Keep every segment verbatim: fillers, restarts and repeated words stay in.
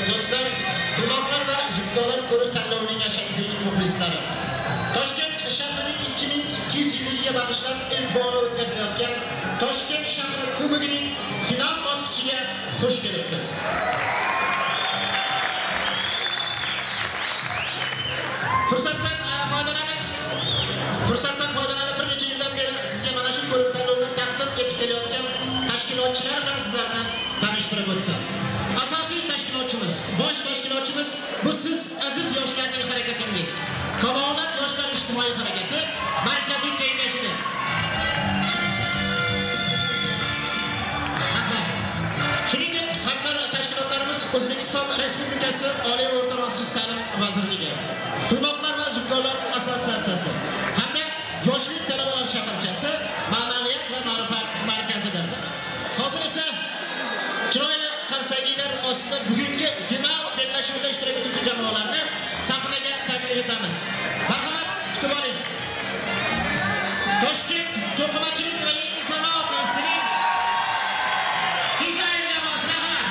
do'stlar, quvnoqlar va zukkolar ko'rib tanlovining yashaydigan muxlislari. Toshkent shahrining ikki ming ikki yuz yilligiga bag'ishlab ilk bora o'tkazilayotgan Toshkent shahri kubogining final bosqichiga xush kelibsiz. Fursatdan foydalanib, fursatdan foydalanib bir necha yildan beri sizga mana shu ko'rik tanlovni taqdim etib kelayotgan tashkilotchilar bilan sizlarni tanishtirib o'tsam. Asosiy tashkilotchimiz, bosh tashkilotchimiz bu siz aziz yoshlarning harakatingiz. Kamolot yoshlar ijtimoiy harakati markaziy kengashidir. Shuningdek, hamkor tashkilotlarimiz O'zbekiston Respublikasi Oliy o'rta maxsus ta'lim vazirligi, Quvnoqlar va zukkolar assotsiatsiyasi hamda Yoshlik talabalar shaharchasi ma'naviyat va ma'rifat markazidir. Hozir esa chiroyli qarsakiylar ostida bugungi final bellashuvida ishtirok etuvchi jamoalarni sahnaga taklif etamiz. Marhamat, kutib oling. Toshkent to'qimachilik va sanoat institutining dizayn jamoasi rahmat.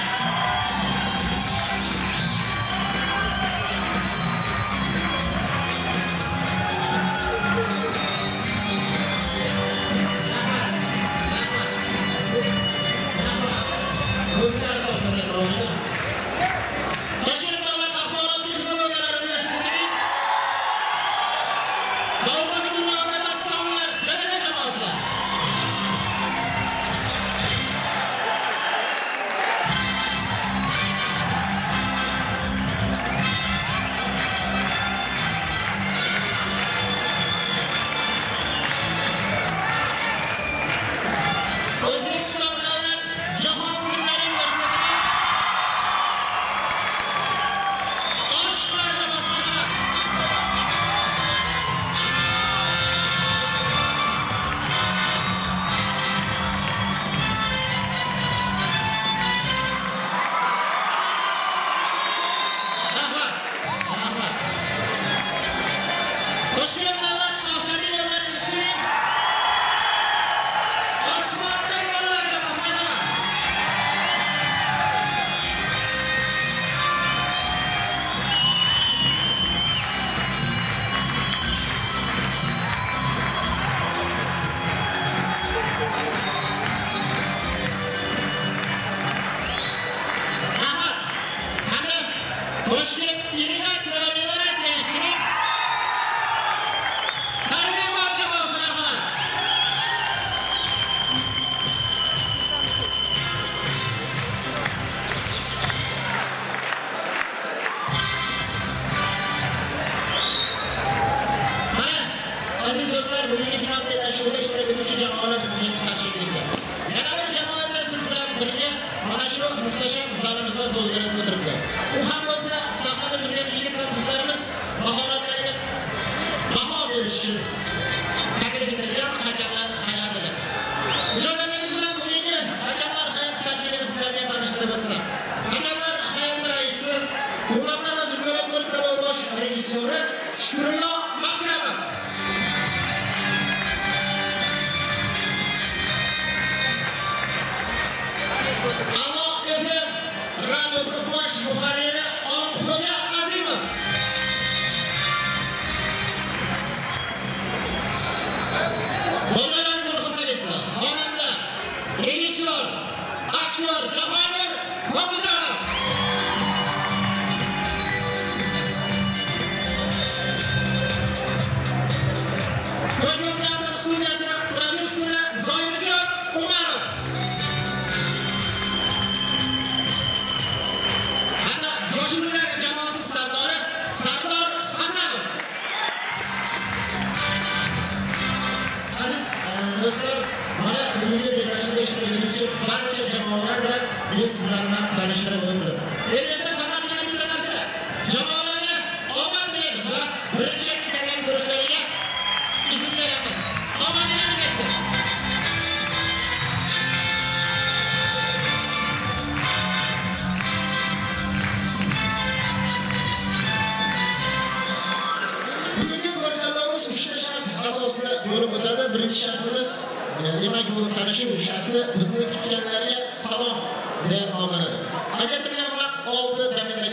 Birinchi shartimiz, demak bu tanishuv sharti bizni kutganlarga salom deya nomlanadi. Ajratilgan vaqt olti daqiqa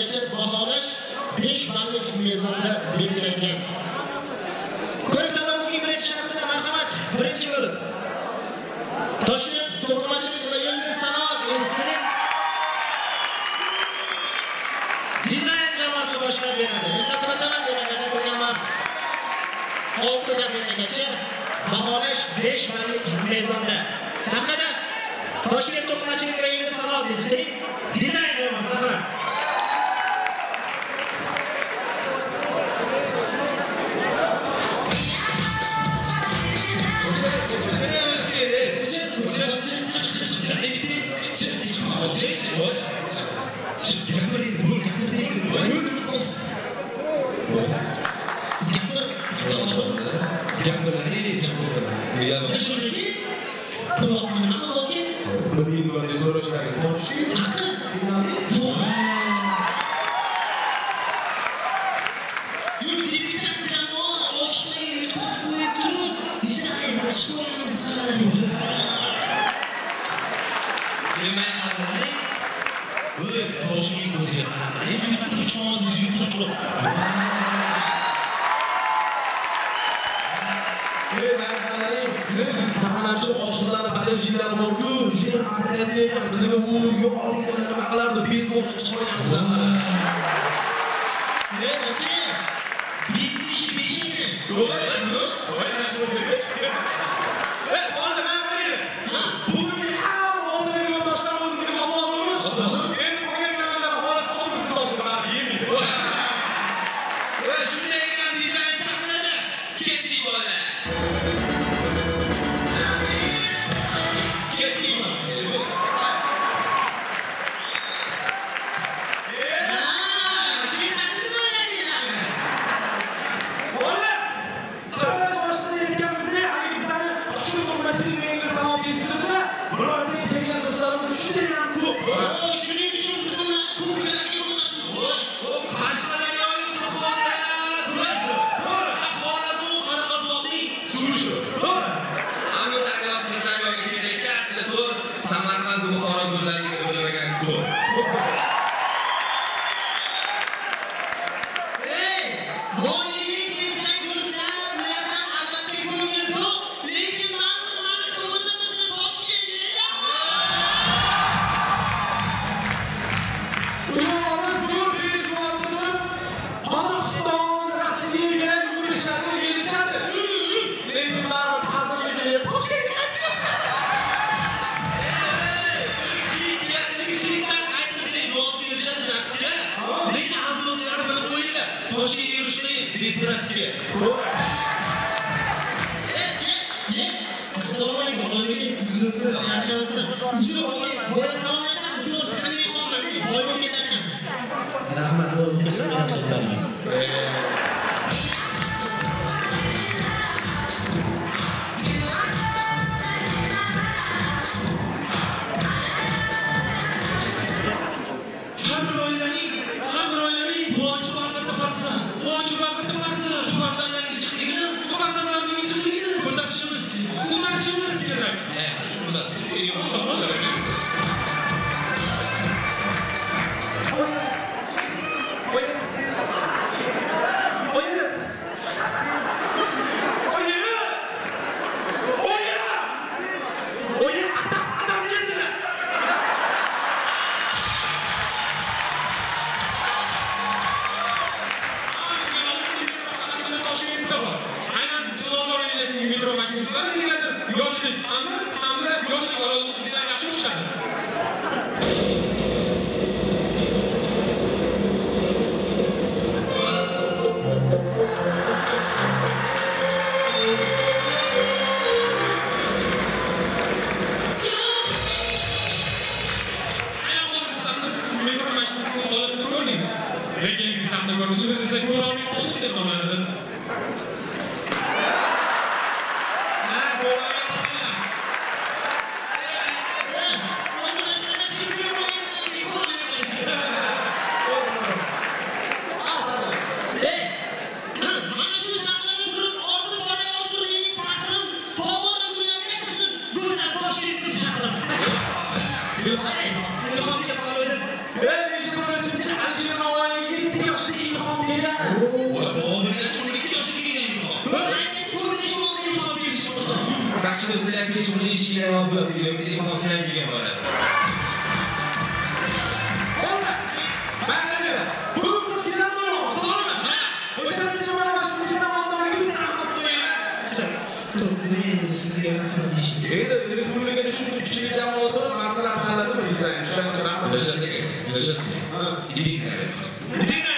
besh ballik mezonda belgilangan. Ko'riktarimizning birinchi shartiga marhamat, birinchi bo'lib. Toshkent to'qimachilik va yengil sanoat instituti dizayn jamoasi boshlab beradi. Eslatib o'taman, demakda turgan vaqt olti daqiqagacha baholash besh ballik mezonda. Sahnada Toshkent to'qimachilik va yengil sanoat instituti dizayn jamoasi marhamat. Rahmat, bu kısım biraz çekmedim. Hey, Ola boburga o'n ikki yoshga kelgan. Menga o'n besh oltga qolib kelishim bo'lsa. Qachon sizlar kecha o'n ikki yilga olib kelgan, biz ifoslar kelgan bor. Ola, mana bu bu kelgan bor, to'g'rimi? Ha. O'shaning uchun mana shu bizdan oldimga bitta rahmat qo'yaman. To'g'ri, sizga rahmat deyishimiz. Endi respublikada shuncha kuchli jamoa o'tirib, masalan halladi bizdan. Shuning uchun rahmat. Lezzetli, lezzetli. Ha, idinglar. Idinglar.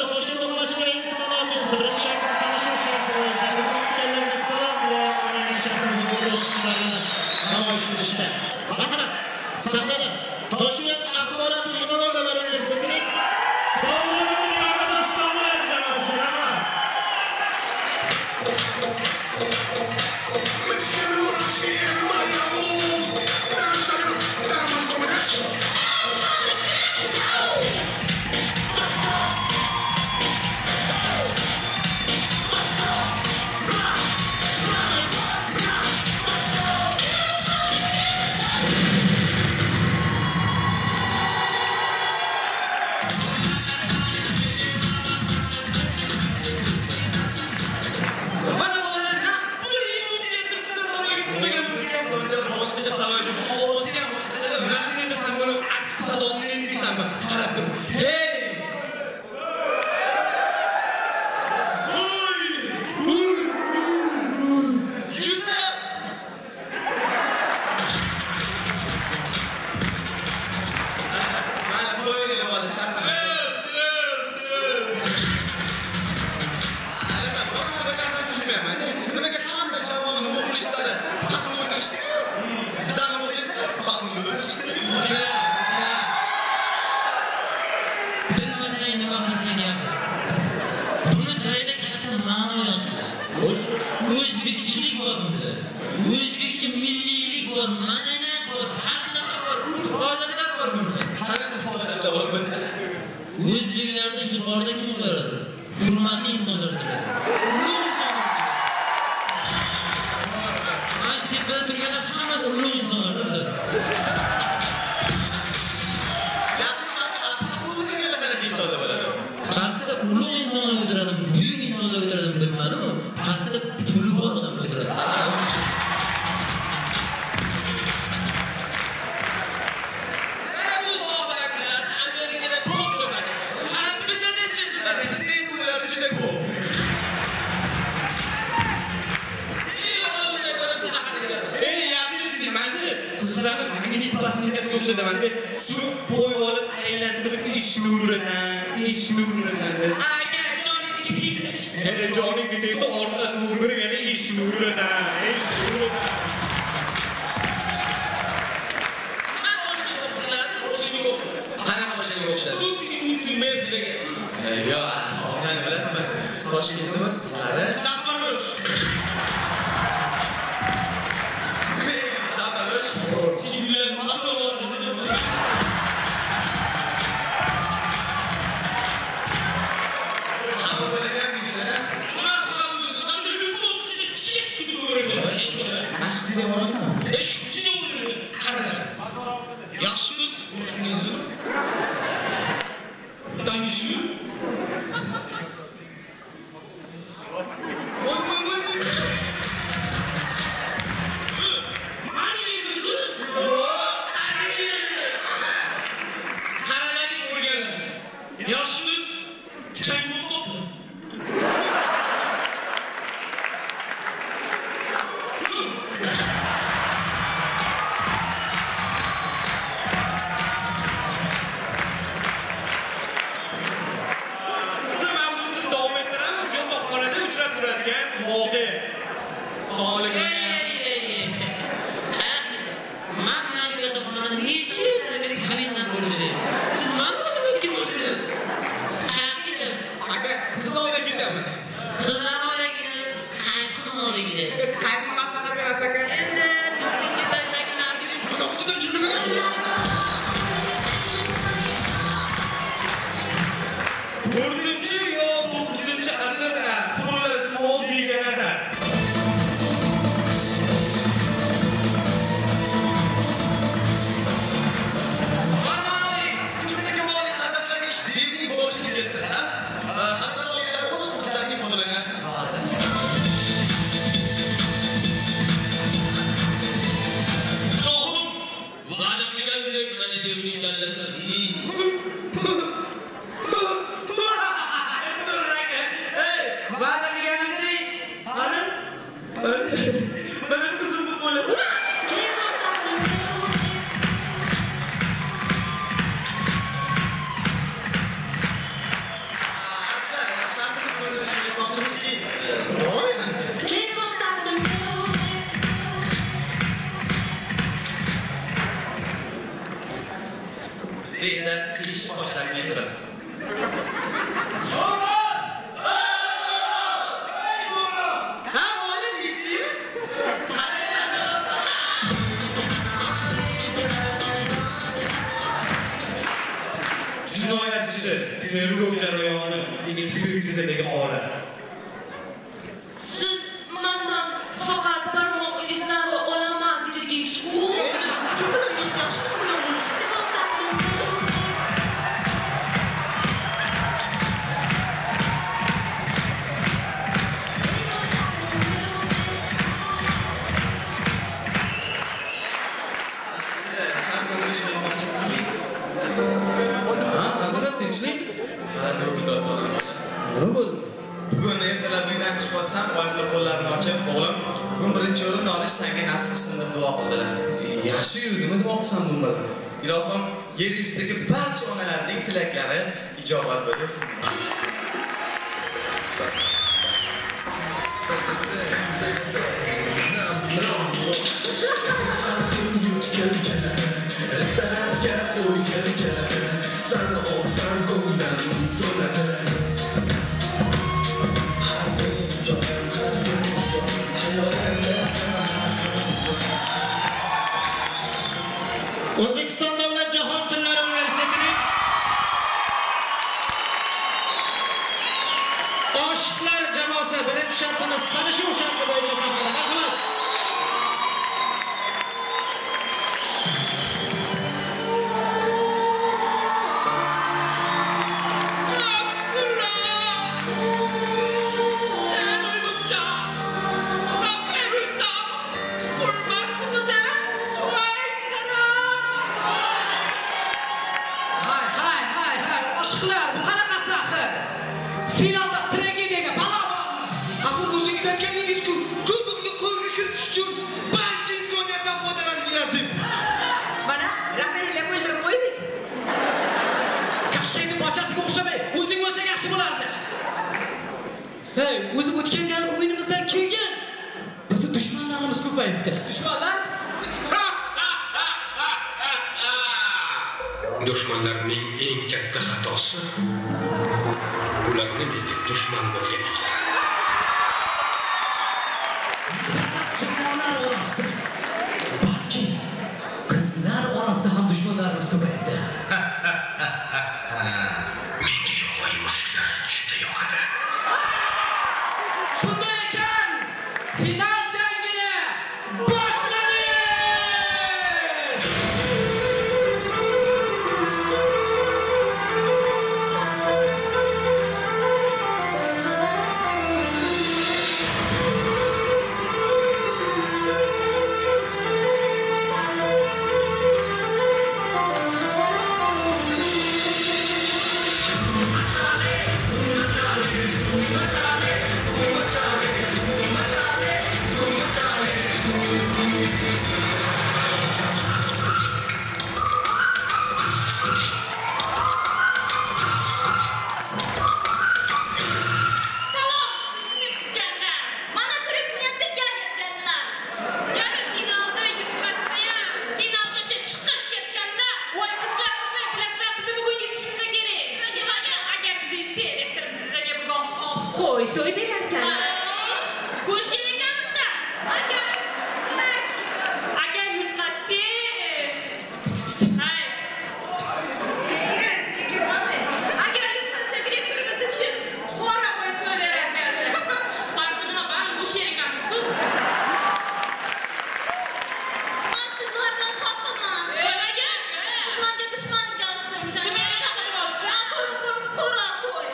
Birinchi o'zbekchilik bor bunda. O'zbekcha milliylik bor, ma'naviyat bor, xalqlar bor, urf-odatlar bor bunda. Qanaqa ifodalar bor bunda? O'zbeklarda yuqorida kim bor? Hurmatli insonlar turadi. Ulug' insonlar. Mana shu tepada turganlar hammasi ulug' insonlardir. Yaxshi ma'noda apostol kelganlar insonlar bo'ladi. Qarsida ulug' insonlar o'tiradi, buyuk insonlar o'tiradi bilmadimi? Qarsida puli bor odam o'tiradi. Qizlarni magnet plastikasiga o'xshataman deb shu qo'yib olib aylantirib ish nuridan, ish nuridan. Aka joningizni bitasiz. Endi joning bitasa orqasi nuri yana ish nuridan, ish nuridan. Men o'shga o'xshalarni o'shga o'xshadim. Qanaqa o'shga o'xshadim? Tutki tutki men sizlarga. Yo'q, men bilasizmi? Toshkentimiz sizlarga Safarmush. Tergov jarayoni ekspertizadagi holat. Siz mendan faqat barmoq izlari olaman dedingiz-ku. Kim bilan yaxshi bilan bo'lishdi? Bugun ertalab uydan chiqsam, oyimning qo'llarini ochib, o'g'lim, bugun birinchi o'rinni olish senga nasib qilsin deb duo qildilar. Yaxshi-yu, nima demoqchisan bundan? Ilohim, yer yuzidagi barcha onalarning tilaklari ijobat bo'lsin. Oshiqlar jamoasi birinchi shartimiz tanishuv sharti bo'yicha safar. Rahmat. Finalda tragediyaga balo bor. Axir o'zingizdan kendingiz-ku kubokni qo'lga kiritish uchun barcha imkoniyatdan foydalaninglar deb. Mana Rafaelga o'ldirib qo'ydik. Kashshayning bochasiga o'xshamay, o'zing o'zing yaxshi bo'lardi. Hey, o'zi o'tgan gal o'yinimizdan keyin bizning dushmanlarimiz ko'payibdi. Dushmanlar? Dushmanlarning eng katta xatosi ularni menga dushman bo'lgan ekan. Jamoalar orasida, balki qizlar orasida ham dushmanlarimiz ko'payibdi. Menga yovvoyi mushuklar juda yoqadi. Shunday ekan, final jangini boshlaymiz. Qo'y so'y berarkan. Qo'shing ekanmiz-da. Agar agar yutqazsa, hay. Agar yutqazsa direktorimiz uchun qora qo'y so'y berarkan. Farqi nima? Ben qo'shing ekanmiz-ku. Men sizlardan xafaman. Nimaga? Dushmanga dushman ekansiz. Nimaga xafa Axir qora qo'y.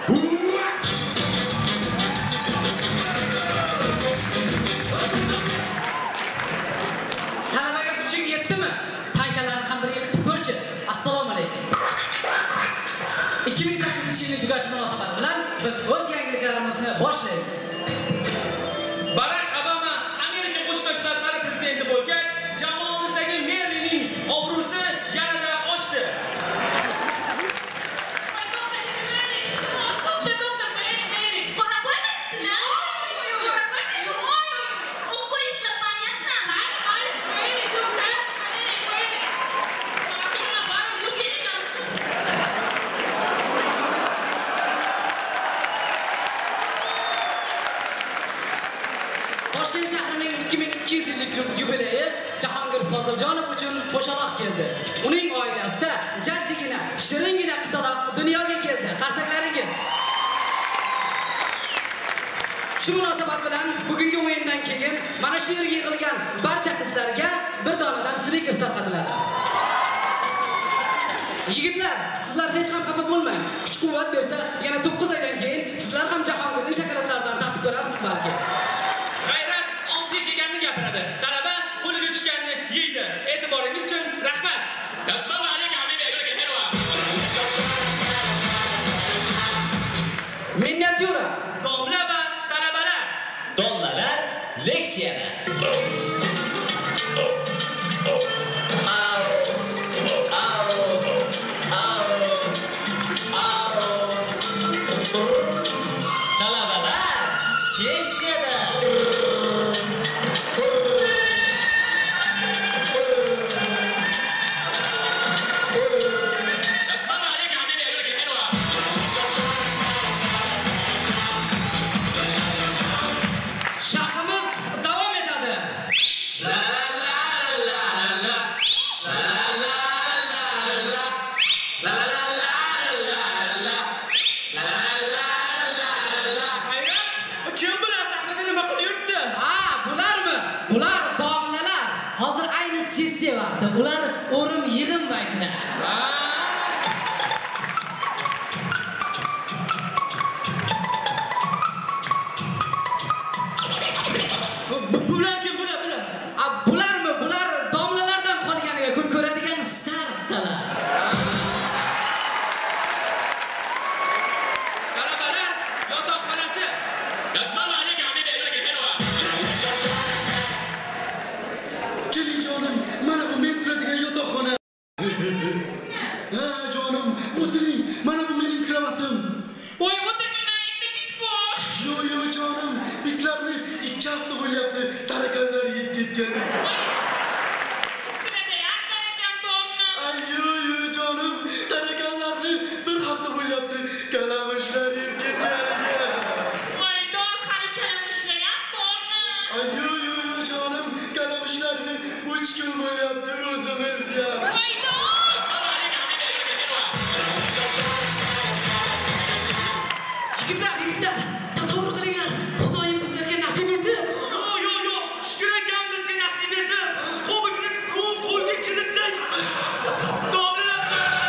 Talabaga kuching yetdimi? Tankalarni ham bir yiqitib ko'rchi. Assalomu alaykum. ikki ming sakkizinchi yilning tugashi munosabati bilan biz o'z yangiliklarimizni boshlaymiz. Barak Obama Amerika Qo'shma Shtatlari prezidenti bo'lgach, jamoamizdagi Merlining obro'si yanada oshdi. Qora qo'ymaysizmi? Qora qo'ymaysizmi? U qo'yislar понятно? Toshkent shahrining ikki ming ikki yuz yillik yubileyi Jahongir Foziljonov uchun qo'shaloq keldi. Uning oilasida jajjigina, shiringina qizaloq dunyoga keldi. Qarsaklaringiz. Shu munosabat bilan bugungi o'yindan keyin mana shu yerga yig'ilgan barcha qizlarga bir donadan snikers tarqatiladi. Yigitlar, sizlar hech ham xafa bo'lmang. Kuch-quvvat bersa, yana to'qqiz oydan keyin sizlar ham Jahongirning shokoladlaridan tatib ko'rarsiz balki. G'ayrat og'ziga kelganini gapiradi. Talaba qo'liga tushganini yeydi. E'tiboringiz uchun rahmat. Assalomu alaykum, habibi. Miniatyura. Domla va talabalar. Domlalar leksiyada. Talabalar sessiyada. Shahrimiz davom etadi. vaqti. Ular o'rim yig'im vaqtida. Bular kim bular bular? A bularmi? Bular domlalardan qolganiga kun ko'radigan star-stalar. Talabalar yotoqxonasi. Assalomu alaykum, Hamid aka. Keling jonim, mana bu men turadigan yotoqxona. Ha jonim, o'tiring. Mana bu mening kravatim. Voy, o'tirmayman, bitbo. Yo yo jonim, bitlarni ikki hafta bo'lyapti. Tarakanlar yeb ketgan ekan. Sizlarda ham tarakan bormi? Ay yo yo jonim, tarakanlarni bir hafta bo'lyapti. Kalamushlar yeb ketgan ekan. Voy, dor hali kalamushlar ham bormi? Ay yo yo yo jonim, kalamushlarni uch kun bo'lyapti o'zimiz ya. Voy, dor. Yigitlar, yigitlar, tasavvur qilinglar. Xudoyim bizlarga nasib etdi. Yo yo yo, shukr ekan bizga nasib etdi. Qo'bikni qo'l qo'lga kiritsak. Domlalar.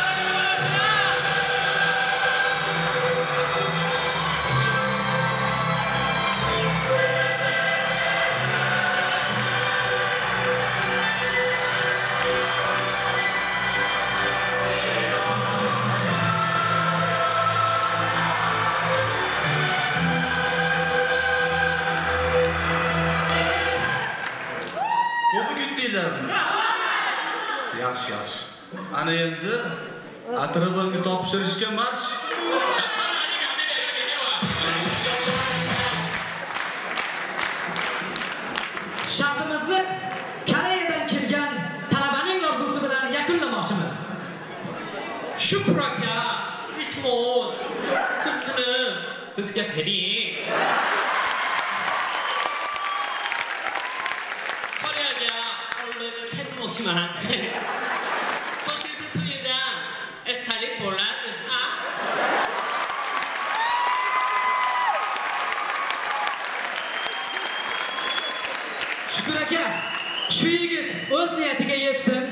Ko'pi kutdinglarmi? Yaxshi, yaxshi. Ana endi atrofga topshirishga marsh. Shartimizni Koreyadan kelgan talabaning orzusi bilan yakunlamoqchimiz. Shukr aka, iltimos, kunini bizga bering. Koreyaga olib ketmoqchiman. Toshkentda to'yidan esdalik bo'ladi, ha? Shukr aka, shu yigit o'z niyatiga yetsin.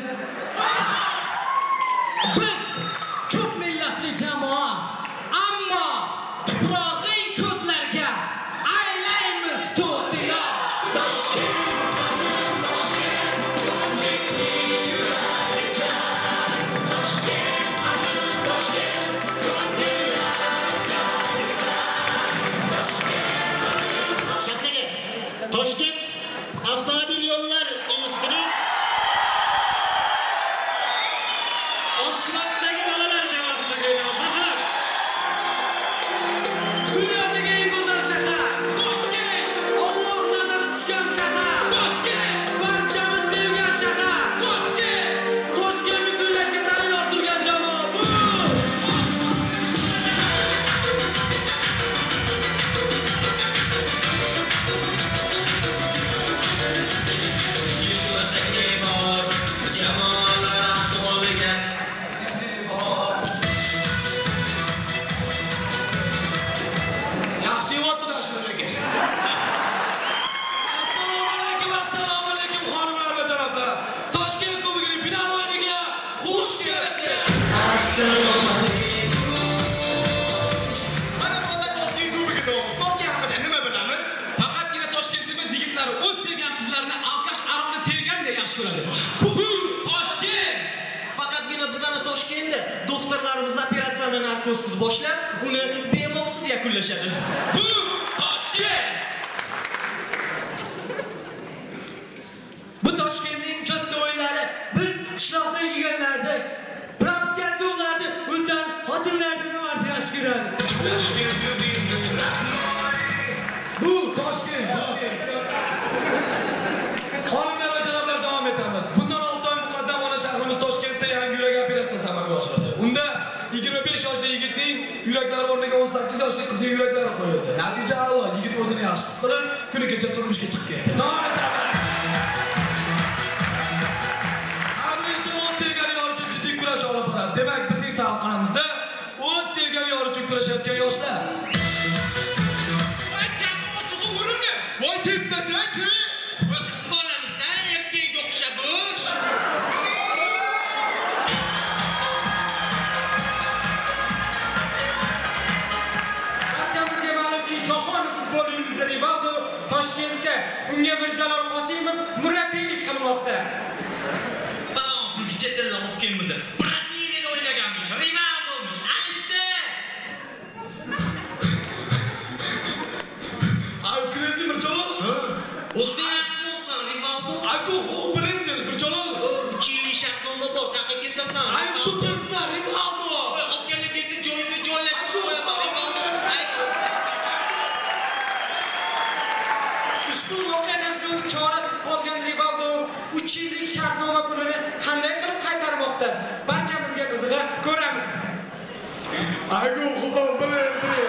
Biz ko'p millatli jamoa, ammo tuprog'ing ko'zlarga aylaymiz to'tiyo. Saklaga. Toshkent avtomobil yo'llar instituti Osmondagi bolalar jamoasida o'ynaymiz. Marhamat. Dunyodagi eng go'zal shahar Toshkent. Alloh nazari tushgan shahar Toshkent. Barchamiz sevgan shahar Toshkent. Toshkentni gullashga tayyor turgan jamoa bu. Yaxshi yotdi shunga. Assalomu alaykum, assalomu alaykum xonimlar va janoblar. Toshkent kubogining final o'yiniga xush kelibsiz. Mana bu Toshkent kubogi deymiz. Toshkent haqida nima bilamiz? Faqatgina toshkentimiz yigitlari o'z sevgan qizlarini alqash aroni sevgandek yaxshi ko'radi. Bu Toshkent. Faqatgina bizani Toshkentda doktorlarimiz operatsiyani narkozsiz boshlab, uni bemorsiz yakunlashadi. Bu Toshkent. Bu Toshkentning cho'zga o'yinlari biz qishloqda yurganlarda provokatsiyalarni o'zdan xotinlardan vardi yaxshi ko'radi. Bu Toshkent. Xonimlar va janoblar, davom etamiz. Bundan olti oy muqaddam ona shahrimiz Toshkentda yangi yurak operatsiyasi amalga oshirildi. Unda yigirma besh yoshli yigitning yuraklari o'rniga o'n sakkiz yoshli qizning yuraklari qo'yildi. Natija a'lo. Yigit o'zini yaxshi his qilib, kuni kecha turmushga chiqib ketdi. Davom etamiz. Abdulaziz o'z sevgan yor uchun jiddiy kurash olib boradi. Demak, bizning sahifamizda o'z sevgan yor uchun kurashayotgan yoshlar. Voy, jamoa chiqib urini. Voy tepdasan-ku. Voy, qiz bolamiz-a, erkakga o'xshab bo'sh. jahon futbol yulduzi Rivaldo Toshkentda unga Mirjalol Qosimov murabbiylik qilmoqda. Balon chet eldan olib kelmiz. Braziliyada o'ynaganmish, Rivaldo'mish. Alishdi. Ay kredi Mirjalol? O'zbek futbolsan Rivaldo. Aku Brazil Mirjalol. Chili shartnoma bor, taqib ketasan. Ay superstar Rivaldo. O'tganligida joyini joylashtirib qo'yaman Rivaldo. Ushbu voqeadan so'ng chorasiz qolgan Rivaldo uch yillik shartnoma pulini qanday qilib qaytarmoqda? Barchamizga qizig'i ko'ramiz. Aku Brazil.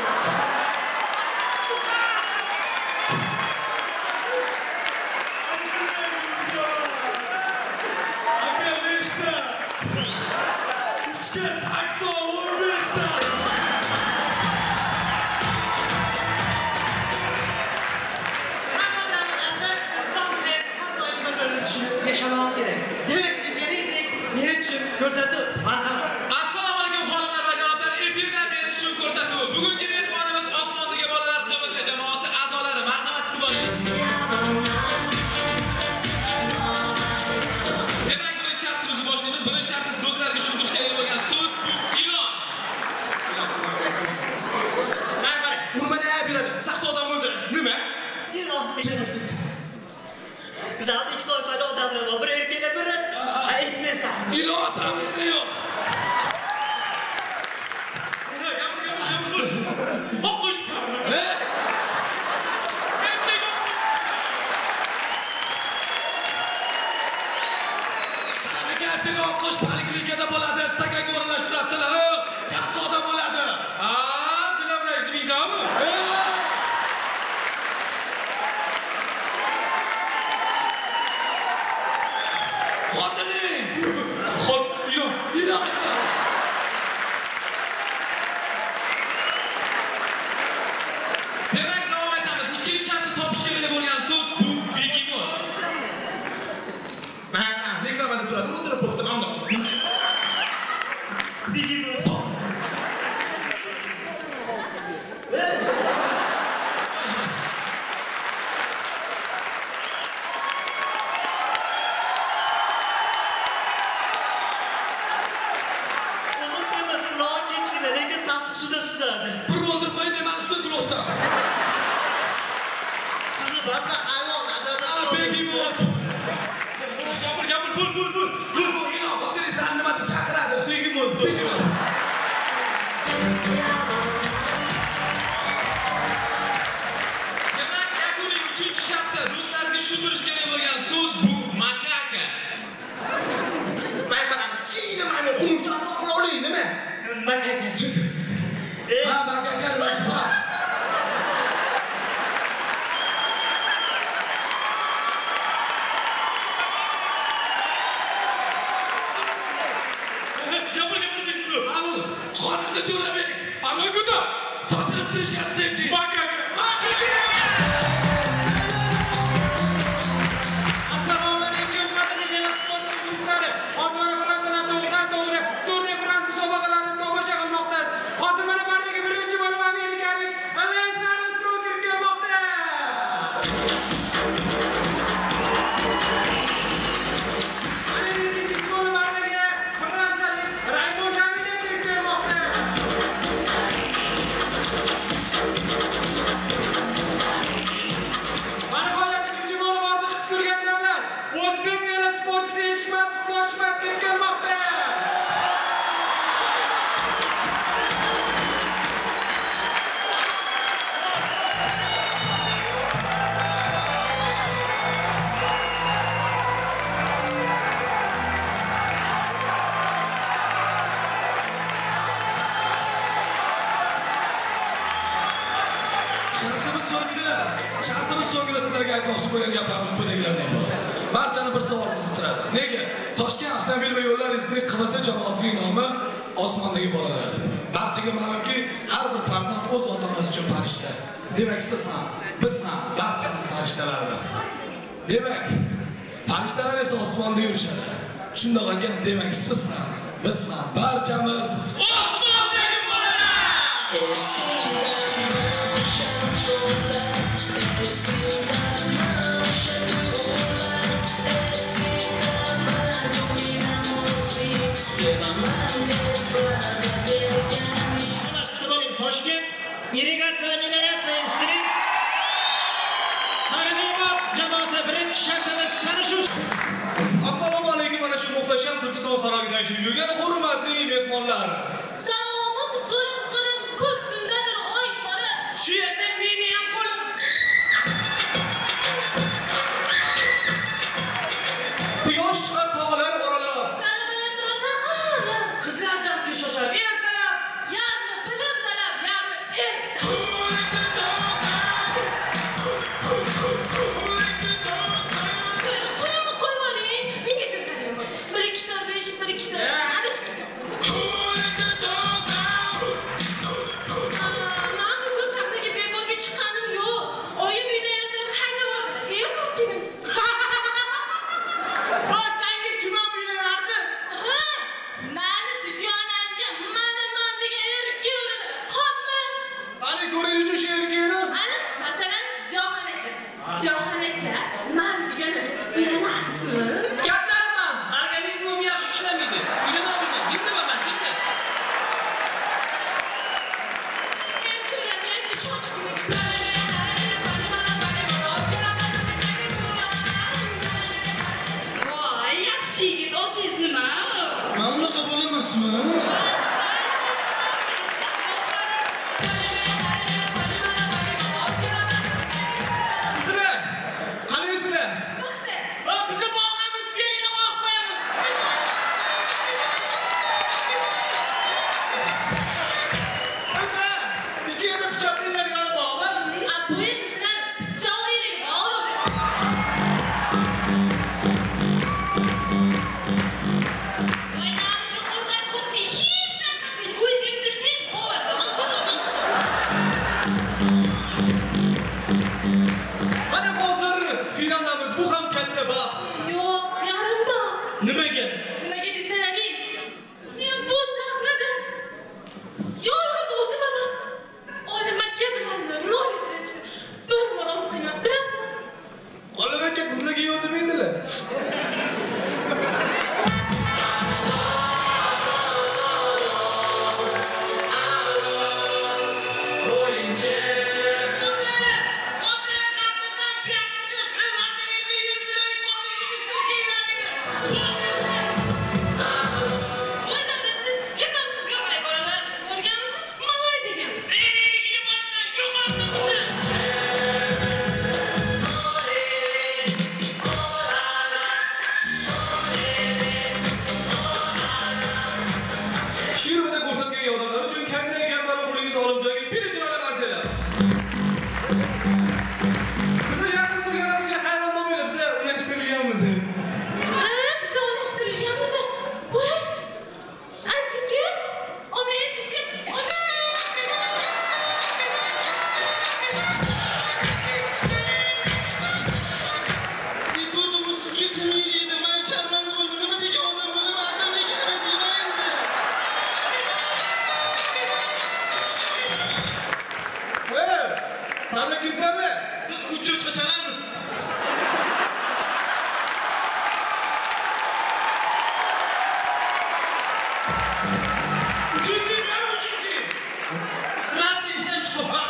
Yaşamak gerek. Demek sizlerinizlik niçin ko'rsatuv marhamat. Assalomu alaykum xonimlar va janoblar. Efirdan beri shu ko'rsatuv. Bugungi mehmonimiz Osmondagi bolalar qimizni jamoasi a'zolari. Marhamat kutib oling. Demak, birinchi shartimizni boshlaymiz. Birinchi shartimiz do'stlarga tushuntirishga kerak bo'lgan so'z bu ilon. Mana qara, nimalar beradi? Chaqsa odam o'ldiradi. Nima? İlon. Zalda ikki toifali odamlar bor. Bir erkaklar, biri aytmaysan. İlon samimi yo'q. Gapir, gapir, gapir. O'qish. Qanaqa o'qish poliklinikada bo'ladi, stakanga o'rnashtiradilar. Chaqsa odam bo'ladi. Ha, bilavraj deysizmi? Xotining. Xot, ilon, ilon. Demak, davom etamiz. Ikkinchi shartni topish kerak bo'lgan so'z bu begemot. Mana qara, reklamada turadi, o'tirib bo'pti, mana bundoq. Begemot. Bir o'ldirib qo'ying, men ustida kulosam. Sizni boshqa hayvon nazarda Begemot. Gapir, gapir, bul, bul, bul. Bul, bul, ilon xotining seni nima deb chaqiradi? Begemot, begemot. Demak, yakuniy uchinchi shartda do'stlarga tushuntirish kerak bo'lgan so'z bu makaka. Mana qara, kichkina maymun xumurcha qiloli nima? makaka. Ha, makakalar bor. Gapir, gapir deysiz. Anu, xonanda Jo'rabek. Anu guda. Sochini istirishgansiz-chi? Makaka. Assalomu alaykum, qadrli velosport muxlislari. Hozir mana Fransiyadan to'g'ridan to'g'ri Tour de France musobaqalarini tomosha qilmoqdasiz. Hozir mana bardagi birinchi bo'lib amerikalik Lance Armstrong kirib kelmoqda. Mana ikkinchi bo'lib bardagi fransiyalik Raymond Gamine kirib kelmoqda. Mana hozir uchinchi bo'lib ortiq turgan damlar. O'zbek velosportchisi Eshmatov Toshmat kirib kelmoqda. Shartimiz so'ngida, shartimiz so'ngida sizlarga aytmoqchi bo'lgan gaplarimiz quyidagilardan iborat. Barchani bir savol qiziqtiradi. Nega? Toshkent avtomobil va yo'llar instituti Q V S jamoasining nomi osmondagi bolalar. Barchaga ma'lumki, har bir farzand o'z ota-onasi uchun farishta. Demak, siz ham, biz ham barchamiz farishtalarmiz. Demak, farishtalar esa osmonda yurishadi. Shundoq ekan, demak, siz ham, biz ham barchamiz osmondagi bolalar. irrigatsiya melioratsiya instituti targ'ibot jamoasi birinchi shartimiz tanishuv. Assalomu alaykum, mana shu muhtasham Turkiston saroyiga tashrif buyurgan hurmatli mehmonlar. Salomim so'rim so'rim ko'ksimdadir oy qora. Shu yerda meni ham qo'lim. Quyosh chiqar tog'lar oralab. Talabalar tursa xayollar. Qizlar darsga shoshar. Ertalab. Yarmi bilim talab, yarmi el. Qo'yimni qo'ymaning. Menga chaqirib. bir ikki to'rt besh bir ikki to'rt. Adashma. Men bugun sahnaga bekorga chiqqanim yo'q. Oyim uyda ertalab haydab yubordi. Er topdim. Va senga kim ham uylanardi? Ha, meni dugonamga mana man degan er ko'rdi. Xo'pmi? Qani ko'ring uchun sherkini. Mana masalan Jahon aka. Jahon aka, men deganimga uylanasizmi? Kasalman. Organizmim yaxshi ishlamaydi. Uylanolmayman. Jinniman, jinni. Er ko'rgan ishonch qilmaydi. Voy, yaxshi yigit, otizmi? Men bunaqa bo'lamasmi? Sizlar, qanaysizlar? To'xta. Va bizni bog'amiz keyin olib qo'yamiz. Sizlar, ichida pichoqlar yana bormi? A bo'yin sizlar pichoqlik oldi. Voy, nima uchun qo'rqasiz? Hech narsa qilmaydi. Ko'zingizni tursangiz bo'ladi. Mana hozir finaldamiz. Bu ham katta baxt. Yo'q, yarim bor. Nimaga? Nimaga desalaring? Men bu sahnada yolg'iz o'ziman. Olim aka bilan rol ijro bir marotaba qilman, bilasizmi? Olim aka bizlarga yo'q demaydilar. O'ylabsiz, kimdan Gavayga boralar? O'rganmisiz? Malayziyaga. Shirvada ko'rsatgan yordamlar uchun kamdan kamdan qo'lingizni olib joyga bir jirola qarsalar. Biz yaqin turganimizga hayron bo'lmaylik, biz unashtirilganmiz. Ha, biz onashtirilganmiz. Voy, Asika, ona Asika, ona. Endi bu sizga kim yeydi? Men sharmanda bo'ldim. Nima degan odam bo'ldim? Adamlikka nima deyman endi? Hey, sizlar kimsizlar? Biz uchinchi qasharamiz. Uchinchi, men uchinchi. Mabni isdan chiqib bor.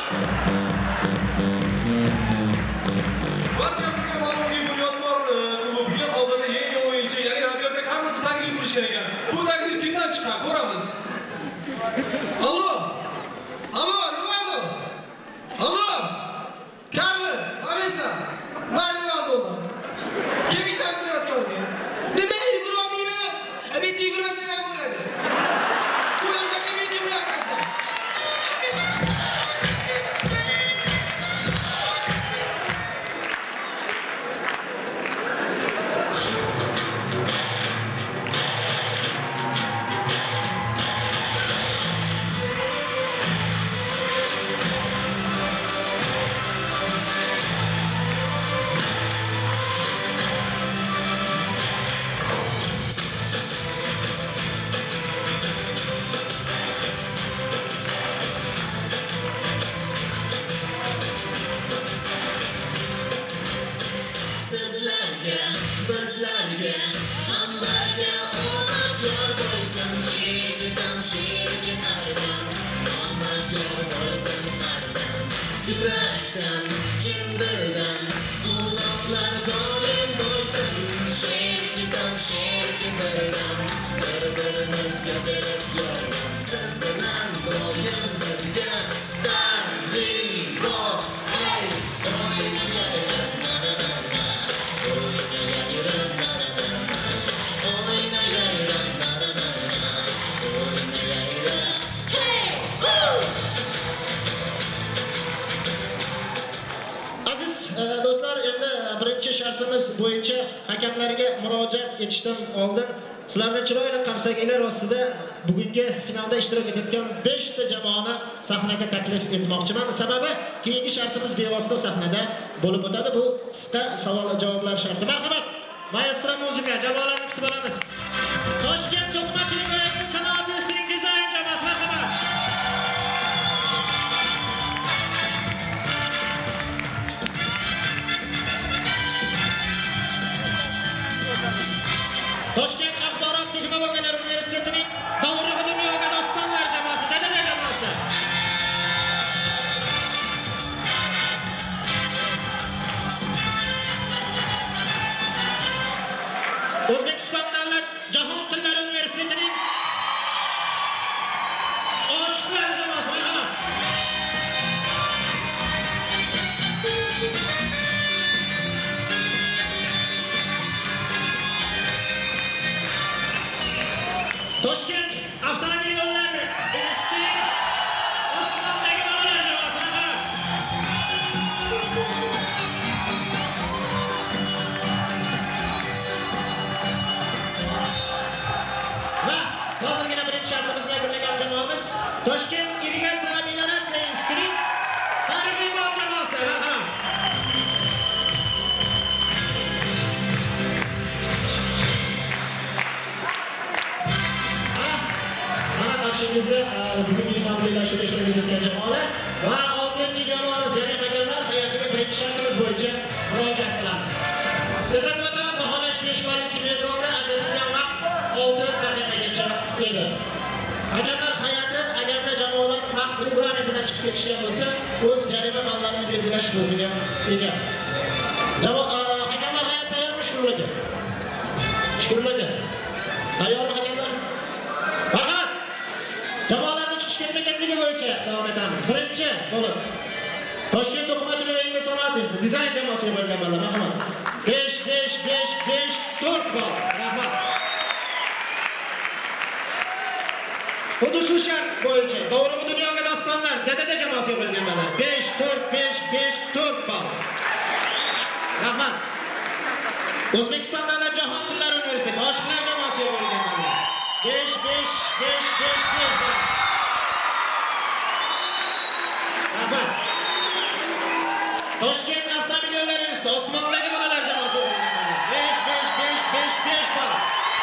Barchamizga ma'lumki, Bunyodkor klubiga hozirda yangi o'yinchi, ya'ni Roberto Carlosni taklif qilishgan ekan. Bu taklif kimdan chiqqan? Ko'ramiz. Allo. Allo, nima bu? Allo. Carlos, qaraysan. Men Yurakdan, chindirdan, buloqlar doim bo'lsin. Sherkidan, sherkidan, bir-birimizga berib yorgan. Siz bilan doim birga, targ'ibot. Hey, o'ynayaylik, na-na-na-na. O'ynayaylik, na-na-na-na. O'ynayaylik, na-na-na-na. O'ynayaylik. Hey, woo! Aziz e, do'stlar, endi birinchi shartimiz bo'yicha hakamlarga murojaat etishdan oldin sizlarni chiroyli qarsaklar ostida bugungi finalda ishtirok etayotgan besh ta jamoani sahnaga taklif etmoqchiman. Sababi keyingi shartimiz bevosita sahnada bo'lib o'tadi. Bu qisqa savol-javoblar sharti. Marhamat, maestro muzika jamoalarni kutib olamiz. Toshkent to'qimachilik va yakun sanoat institutining dizayn jamoasi, marhamat. Toshkent axborot texnologiyalari universitetining Davra dunyoga dostonlar jamoasi, Dadada jamoasi. O'zbekiston davlat jahon tillari universitetining Oshiqlar jamoasi, marhamat. Toshkent avtomobil yo'llari instituti Osmondagi bolalar jamoasi, marhamat. Va hozirgina birinchi shartimizni yakunlagan jamoamiz Toshkent irrigatsiya va melioratsiya institutining targ'ibot jamoasi, marhamat. Mana qarshimizda bugungi mavzulashishga ishtirok etgan jamoalar va oltinchi jamoamiz, ya'ni hakamlar hay'atiga birinchi shartimiz bo'yicha murojaat qilamiz. Eslatib o'taman, baholash peshvolik mezonda ajratilgan vaqt olti daqiqagacha edi. Hakamlar hay'ati agarda jamoalar vaqt reglamentidan chiqib ketishgan bo'lsa, o'z jarima ballarini belgilash huquqiga ega. Hakamlar hay'ati tayyormi? Shukurlar. Shukurlar. Tayyormi hakamlar? Faqat jamoalarning chiqish ketmaganligi bo'yicha davom etamiz. Birinchi bo'lib Toshkent to'qimachilik va yangi sanoat instituti dizayn jamoasiga bo'lgan ballar, marhamat. besh besh besh besh to'rt ball. Rahmat. Xuddi shu shart bo'yicha Davra dunyoga dostonlar Dadada jamoasiga bo'lgan ballar. besh to'rt besh besh to'rt ball. Rahmat. O'zbekiston davlat jahon tillari universiteti Oshiqlar jamoasiga bo'lgan ballar. besh besh besh besh besh ball. Rahmat. Toshkent avtomobil yo'llari instituti Osmondagi bolalar jamoasi o'ynaydi. besh besh besh besh besh ball.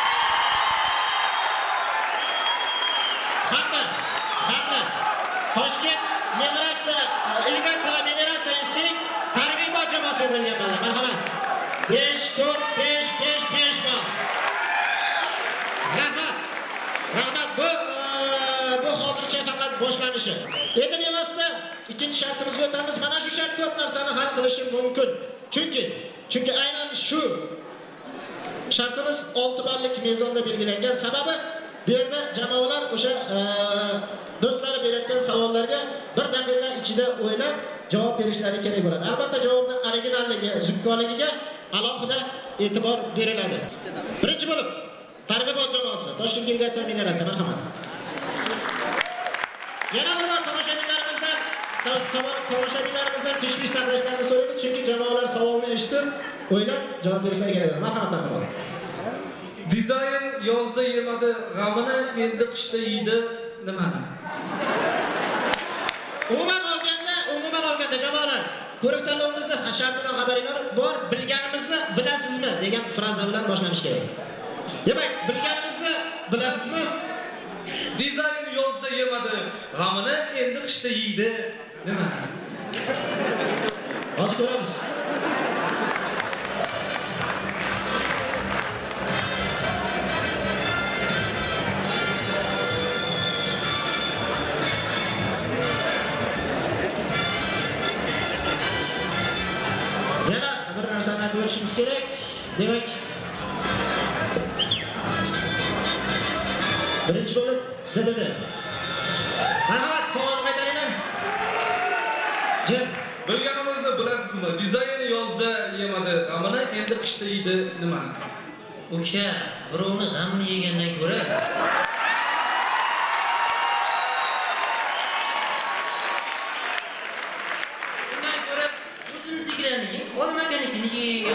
Hamda, hamda Toshkent migratsiya, irrigatsiya va melioratsiya institutining targ'ibot jamoasi bo'lgan bolalar. Marhamat. besh to'rt besh besh besh ball. Rahmat. Rahmat. Bu bu hozircha faqat boshlanishi. Endi bevosita ikkinchi shartimizga o'tamiz. Mana shu shart ko'p narsani hal qilishi mumkin. Chunki chunki aynan shu shartimiz olti ballik mezonda belgilangan. Sababi bu yerda jamoalar o'sha do'stlari berayotgan savollarga bir daqiqa ichida o'ylab javob berishlari kerak bo'ladi. Albatta javobning originalligi, zukkonligiga alohida e'tibor beriladi. Birinchi bo'lib targ'ibot jamoasi Toshkent irrigatsiya melioratsiya, marhamat. Yana bir bor tomoshabinlarimizdan tomoshabinlarimizdan tashvish saqlashlarini so'raymiz, chunki jamoalar savolni eshitib, o'ylab javob berishlari kerak. Marhamat, marhamat. Dizayn yozda yemadi g'amini, endi qishda yeydi nimani? Umuman olganda, umuman olganda jamoalar, ko'rik tanlovimizda shartidan xabaringiz bor, bilganimizni bilasizmi degan fraza bilan boshlanish kerak. Demak, bilganimizni bilasizmi? Dizayn yozda yemadi g'amini, endi qishda yeydi nimani? Hozir ko'ramiz. kerak. Demak, birinchi bo'lib dedi. Marhamat, savol qaytaringlar. Jim, Bilganimizni bilasizmi? Dizayn yozda yemadi, g'amini endi qishda yeydi nimani? Uka, birovni g'amini yegandan ko'ra undan ko'ra o'zimiznikilarni yeng, olmaganikini yeng.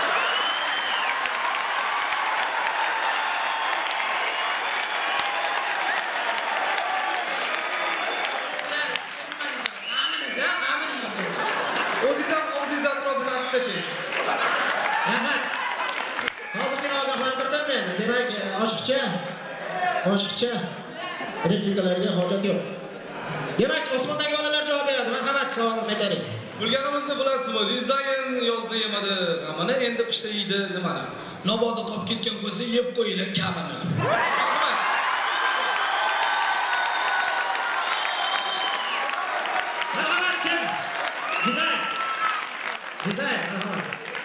Sizlar tushunmadingizlar. G'amini-da, g'amini yeng. O'zingizdan og'zingiz atrofini olib tashlang. rahmat. Hozirgina ogohlantirdim men. Demak, oshiqcha, oshiqcha replikalarga hojat yo'q. Demak, osmondagi bolalar javob beradi. Marhamat, savol qaytaring. Bilganimizni bilasizmi? Dizayn yozda yemadi, g'amini endi qishda yeydi nimani? Nobodi qolib ketgan bo'lsa yeb qo'yinglar kamini. Marhamat, kim? Dizayn. Dizayn, marhamat.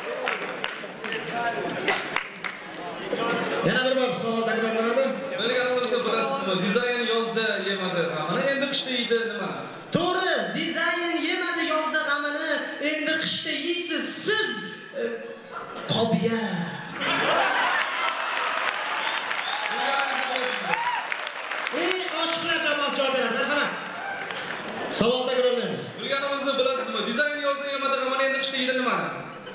Yana bir bor savol takrorlanadi. Bilganimizni bilasizmi? Dizayn yozda yemadi, g'amini endi qishda yeydi nimani? To'g'ri, dizayn yemadi yozda g'amini, endi qishda yeysiz siz. e, Qobiya. Ey, oshiqlar jamoasi javob beradi. Marhamat. Savol takrorlaymiz. Bilganimizni bilasizmi? Dizayn yozda yemadi, g'amini endi qishda yeydi nimani?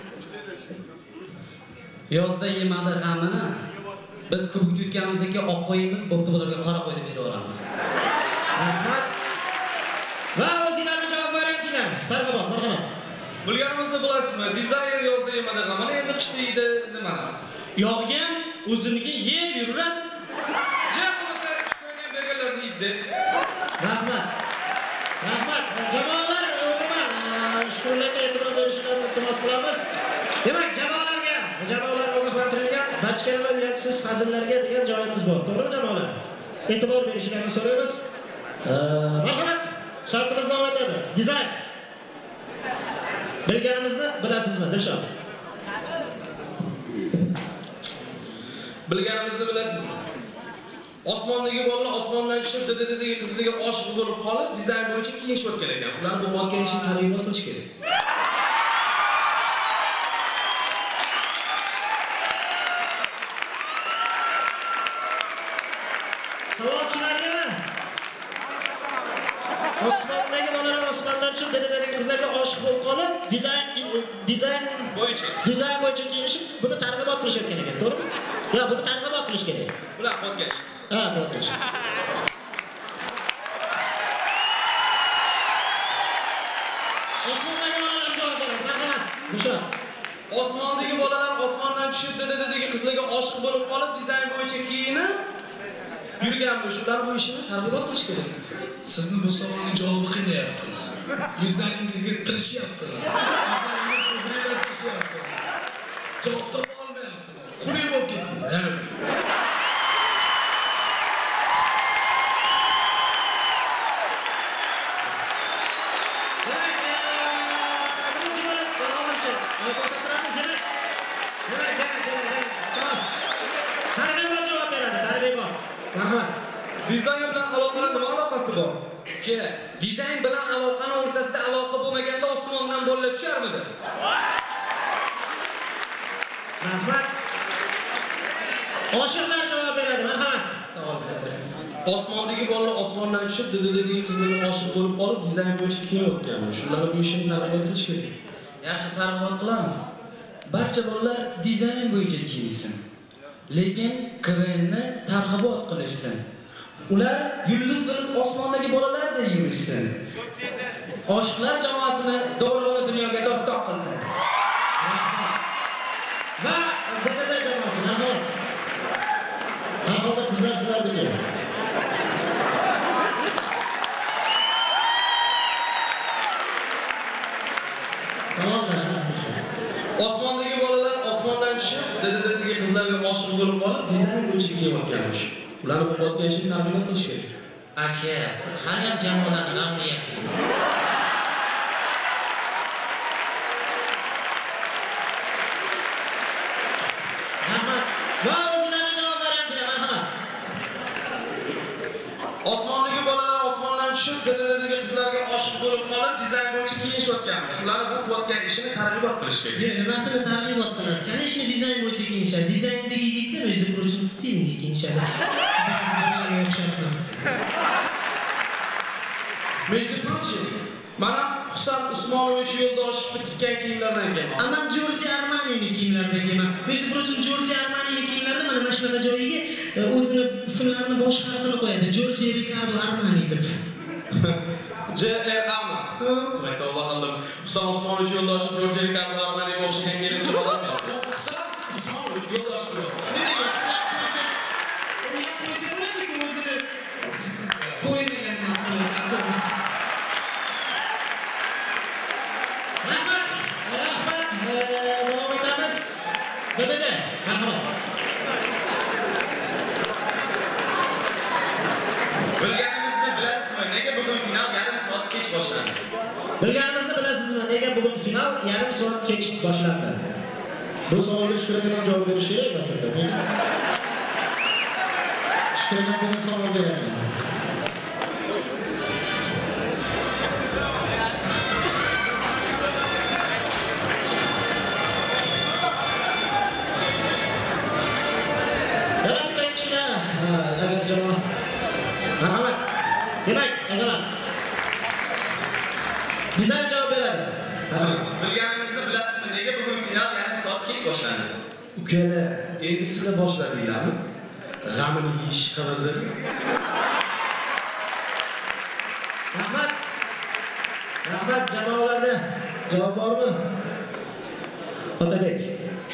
Yozda yemadi g'amini. Biz kubik tutganimizdagi oq qo'yimiz bo'pti bularga qora qo'yni beraveramiz. Rahmat. Va o'zinglarga javob beringlar. Targ'ibot, marhamat. Bilganimizni bilasizmi? Dizayn yozda yemadi, g'amini endi qishda yeydi nimani? Yog'gan o'ziniki yeb yuradi. Javob bo'lsa, qishda berganlarni yeydi. Rahmat. Rahmat. Jamoalar umuman shukurlarga e'tibor berishlarini iltimos qilamiz. Demak, jamoalarga, jamoalar ogohlantirilgan bachkana va uyatsiz hazillarga degan joyimiz bor. To'g'rimi jamoalar? E'tibor berishlarini so'raymiz. Marhamat, shartimiz davom etadi. Dizayn. Bilganimizni bilasizmi, Dilshod? Bilganimizni bilasizmi? Osmondagi bolalar osmondan tushib didi-didi qizliga oshiq bo'lib qolib, dizayn bo'yicha kiyinishayotgan ekan. Ularni bu bo'lgan ishni targ'ibot qilish kerak. Savol tushunarlimi? Osmondagi bolalar osmondan tushib didi-didi qizlarga oshiq bo'lib qolib, dizayn dizayn Bo'yicha. dizayn bo'yicha kiyinishib, buni targ'ibot qilishayotgan ekan, to'g'rimi? Yo, buni targ'ibot qilish kerak. Bular bo'lgan ish. Ha, bo'ldi. Osmondagi bolalar javob beradi. Marhamat. Dilshod. Osmondagi bolalar osmondan tushib didi-didi qizlarga oshiq bo'lib qolib, dizayn bo'yicha kiyinib yurgan bu shular bu ishni targ'ibot qilish kerak. Sizni bu savolning javobi qiynayapti. Yuzlaringizga tirishyapti. Yuzlaringiz o'g'rilar tirishyapti. Javob topa olmayapsizlar. Qulay bo'lib ketsin. Dizayn bilan aloqalar nima aloqasi bor? Ke, dizayn bilan aloqani o'rtasida aloqa bo'lmaganda osmondan bolalar tusharmidi? Rahmat. Oshiqlar javob beradi. Marhamat. Savol qaytaring. Osmondagi bolalar osmondan tushib didi-didi qizlarga oshiq bo'lib qolib, dizayn bo'yicha kiyinayotgan. Shularni bu ishni targ'ibot qilish kerak. Yaxshi targ'ibot qilamiz. Barcha bolalar dizayn bo'yicha kiyinsin. Lekin K V Nni targ'ibot qilishsin. Ular yulduz bo'lib osmondagi bolalardek yurishsin. Oshiqlar jamoasini Do'roni dunyoga doston qilsin. Va bitta jamoasi, marhamat. Marhamat qizlar sizlarniki. Osmondagi bolalar osmondan tushib, didi-didi qizlarga oshiq bo'lib qolib, dizayn bo'yicha kiyinayotganmish. Ularni bu bo'lgan ishni targ'ibot qilish kerak. Aka, siz har ham jamoalarni g'amlayapsiz. dededagi qizlarga oshiq bo'lib qolib, dizayn bo'yicha kiyinishayotganmiz. Shularni bu qilayotgan ishini targ'ibot qilish kerak. Yo'q, nimasini targ'ibot qilasiz? Qani ishni dizayn bo'yicha kiyinishadi. Dizayndagi yigitlar o'zi uchun stilni kiyinishadi. Ba'zi bolalarga o'xshatmas. Между прочим, mana Husan Usmonovich Yo'ldoshev tikkan kiyimlardan kelmoqda. Aman Giorgio Armani'ning kiyimlaridan kelmoq. Между прочим, Giorgio Armani'ning kiyimlarida mana mana shunaqa joyiga o'zini ismlarini boshqa harfini qo'yadi. Giorgio Riccardo Armani deb. J R A mi? Ayta Allohim. Husan Usmonovich Yo'ldoshev Giorgio Riccardo Armaniga o'xshagan yerimchi bolam yo'q. Husan Usmonovich Yo'ldoshev. Bilganimizni bilasizmi? Nega bugun final yarim soat kech boshlandi? Bilganimizni bilasizmi? Nega bugun final yarim soat kech boshlandi? Bu savolga Shukrajon javob berish kerakmi aslida? Shukrajon buni savol beradi. Marhamat. Demak, azamat. Bizlar javob beradi. Bilganimizni bilasizmi? Nega bugun final yarim soat kech boshlandi? Ukalar, endi sizlar boshladinglarmi? G'amini yeyish qilizi. Rahmat. Rahmat jamoalarda javob bormi? Otabek.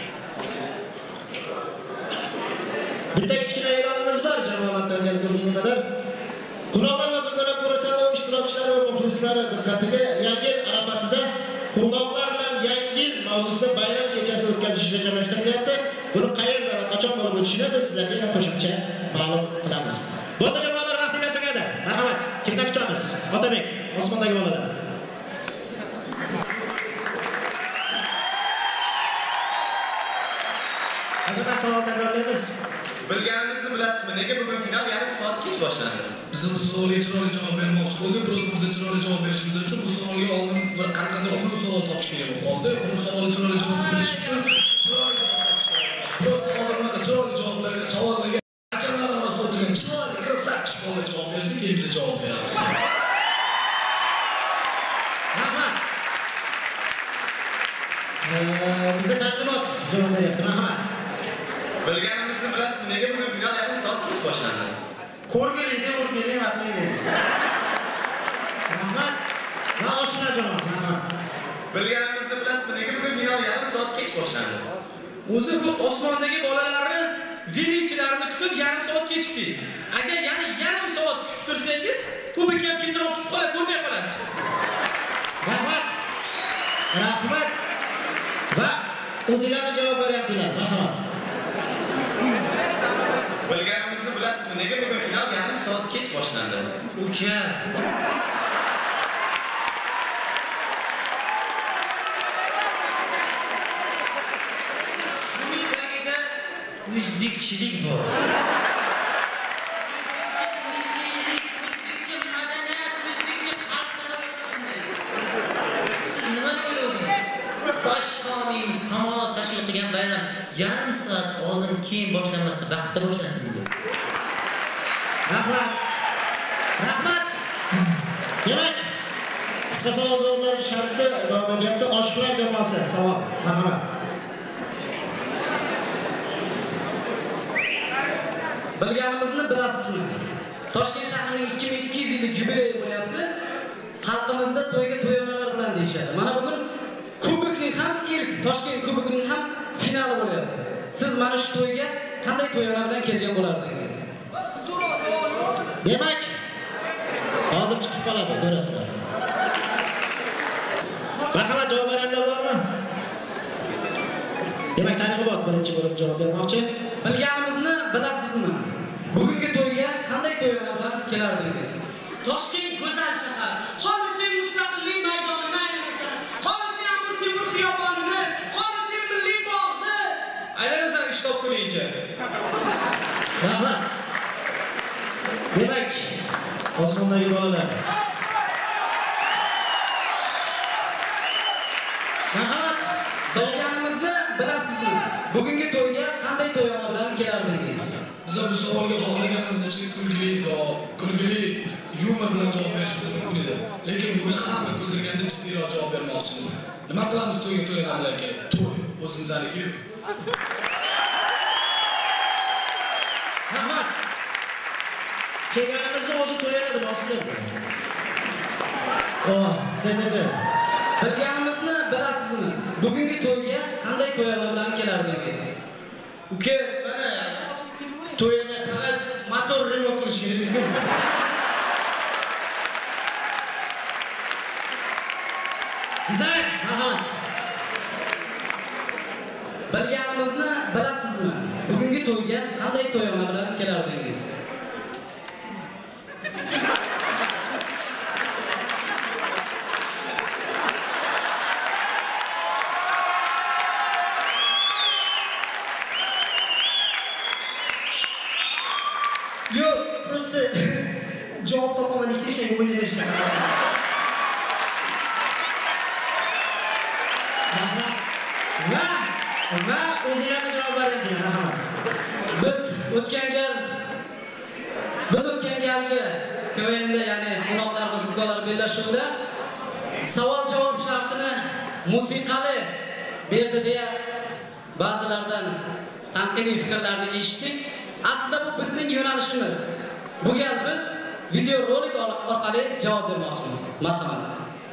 Bitta kichkina e'lonimiz bor jamoalardan kelgan qadar. Qur'on va sunnat ko'rsatilgan ishtirokchilari va muxlislari diqqatiga yangi yil arafasida qurboqlar bilan yangi yil mavzusida bayram kechasi o'tkazish rejalashtirilmoqda. Buni qayerda va qachon bo'lib o'tishini biz sizlarga yana qo'shimcha ma'lum qilamiz. Bo'ldi jamoalar, vaqtlar tugadi. Marhamat, kimdan kutamiz? Otabek, osmondagi bolalar. Azamat savol takrorlaymiz. Bilganimizni bilasizmi? Nega bugun final yarim soat kech boshlandi? Biz bu savolga chiroyli javob bermoqchi bo'ldik. Biroz bizga chiroyli javob berishimiz uchun bu savolga oldin bir qanaqadir xullas savol topish kerak bo'lib qoldi. Bu savolga chiroyli javob berish uchun chiroyli javob topish kerak. Biroz oldinroq chiroyli javob bergan savollarga hakamlar orasida o'tirgan chiroyli krasavchik bola javob bersa, keyin biz javob beramiz. Rahmat. Bizda taqdimot javob beryapti. Rahmat. Bilganimizni bilasizmi? Nega bugun final yarim soat kech boshlandi? Ko'rgilida o'rgilida maqlaydi. Rahmat. Va oshna jamoasi. Rahmat. Bilganimizni bilasizmi? Nega bugun final yarim soat kech boshlandi? O'zi bu osmondagi bolalarni velitchilarini kutib yarim soat kechikdik. Agar yana yarim soat kutib tursangiz, kubik ham kimdir olib qolib ko'rmay qolasiz. Rahmat. Rahmat. Va o'zingizlarga javob beryaptilar. Marhamat. Bilganimizni bilasizmi? Nega bugun final yarim soat kech boshlandi? Uka. Buning tagida o'zbekchilik bor. O'zbekcha madaniyat, o'zbekcha falsafa. Siz nima o'yladingiz? Bosh qavmimiz tomonidan tashkil etilgan bayram yarim soat oldin keyin boshlanmasdan vaqtda boshlasin dedi. Rahmat. Rahmat. Demak, qisqa savol javoblar sharti davom etyapti. Oshiqlar jamoasi savol. Marhamat. Bilganimizni bilasizmi? Toshkent shahrining ikki ming ikki yuz yillik yubileyi bo'lyapti. Xalqimizda to'yga to'yanalar bilan deyishadi. Mana bugun kubokning ham ilk Toshkent kubokining ham finali bo'lyapti. Siz mana shu to'yga qanday to'yanalar bilan kelgan bo'lardingiz? Demak, hozir chiqib qoladi, ko'rasizlar. Marhamat, javob berganlar bormi? Demak, targ'ibot birinchi bo'lib javob bermoqchi. Bilganimizni bilasizmi? Bugungi to'yga qanday to'yanalar bilan kelardingiz? Toshkent go'zal shahar. Xolisi mustaqillik maydonini aylansin. Xolisi Amir Temur xiyobonini, xolisi milliy bog'ni. Aylanasan ish topguningcha. Rahmat. Demak, osmondagi bolalar, Marhamat. Bilganimizni bilasizmi? Bugungi to'yga qanday to'yona bilan kelardingiz? Biz bu savolga xohlaganimizcha kulgili javob, kulgili yumor bilan javob berishimiz mumkin edi. Lekin bugun hamma kuldirganda jiddiyroq javob bermoqchimiz. Nima qilamiz to'yga to'yona bilan kelib? To'y o'zimizaniki. Rahmat. Kelganimizni o'zi to'yadi demoqchilar. Oh, dedi. Bilganimizni bilasizmi? Bugungi to'yga qanday to'yona bilan kelardingiz? Uka, mana to'yini faqat motor remont qilishingiz mumkin. Güzel. Rahmat. Bilganimizni bilasizmi? Bugungi to'yga qanday to'yona bilan kelardingiz? Yo'q, prosta javob topamanlikda shunga o'ynab berishgan. Va va o'zinglarga javob bering. Rahmat. Biz o'tgan gal biz o'tgan galgi K V N da, ya'ni qo'noqlar va zukkolar bellashuvida savol javob shartini musiqali berdi deya ba'zilardan tanqidiy fikrlarni eshitdik. Aslida bu bizning yo'nalishimiz. Bu gal biz video rolik orqali javob bermoqchimiz. Marhamat.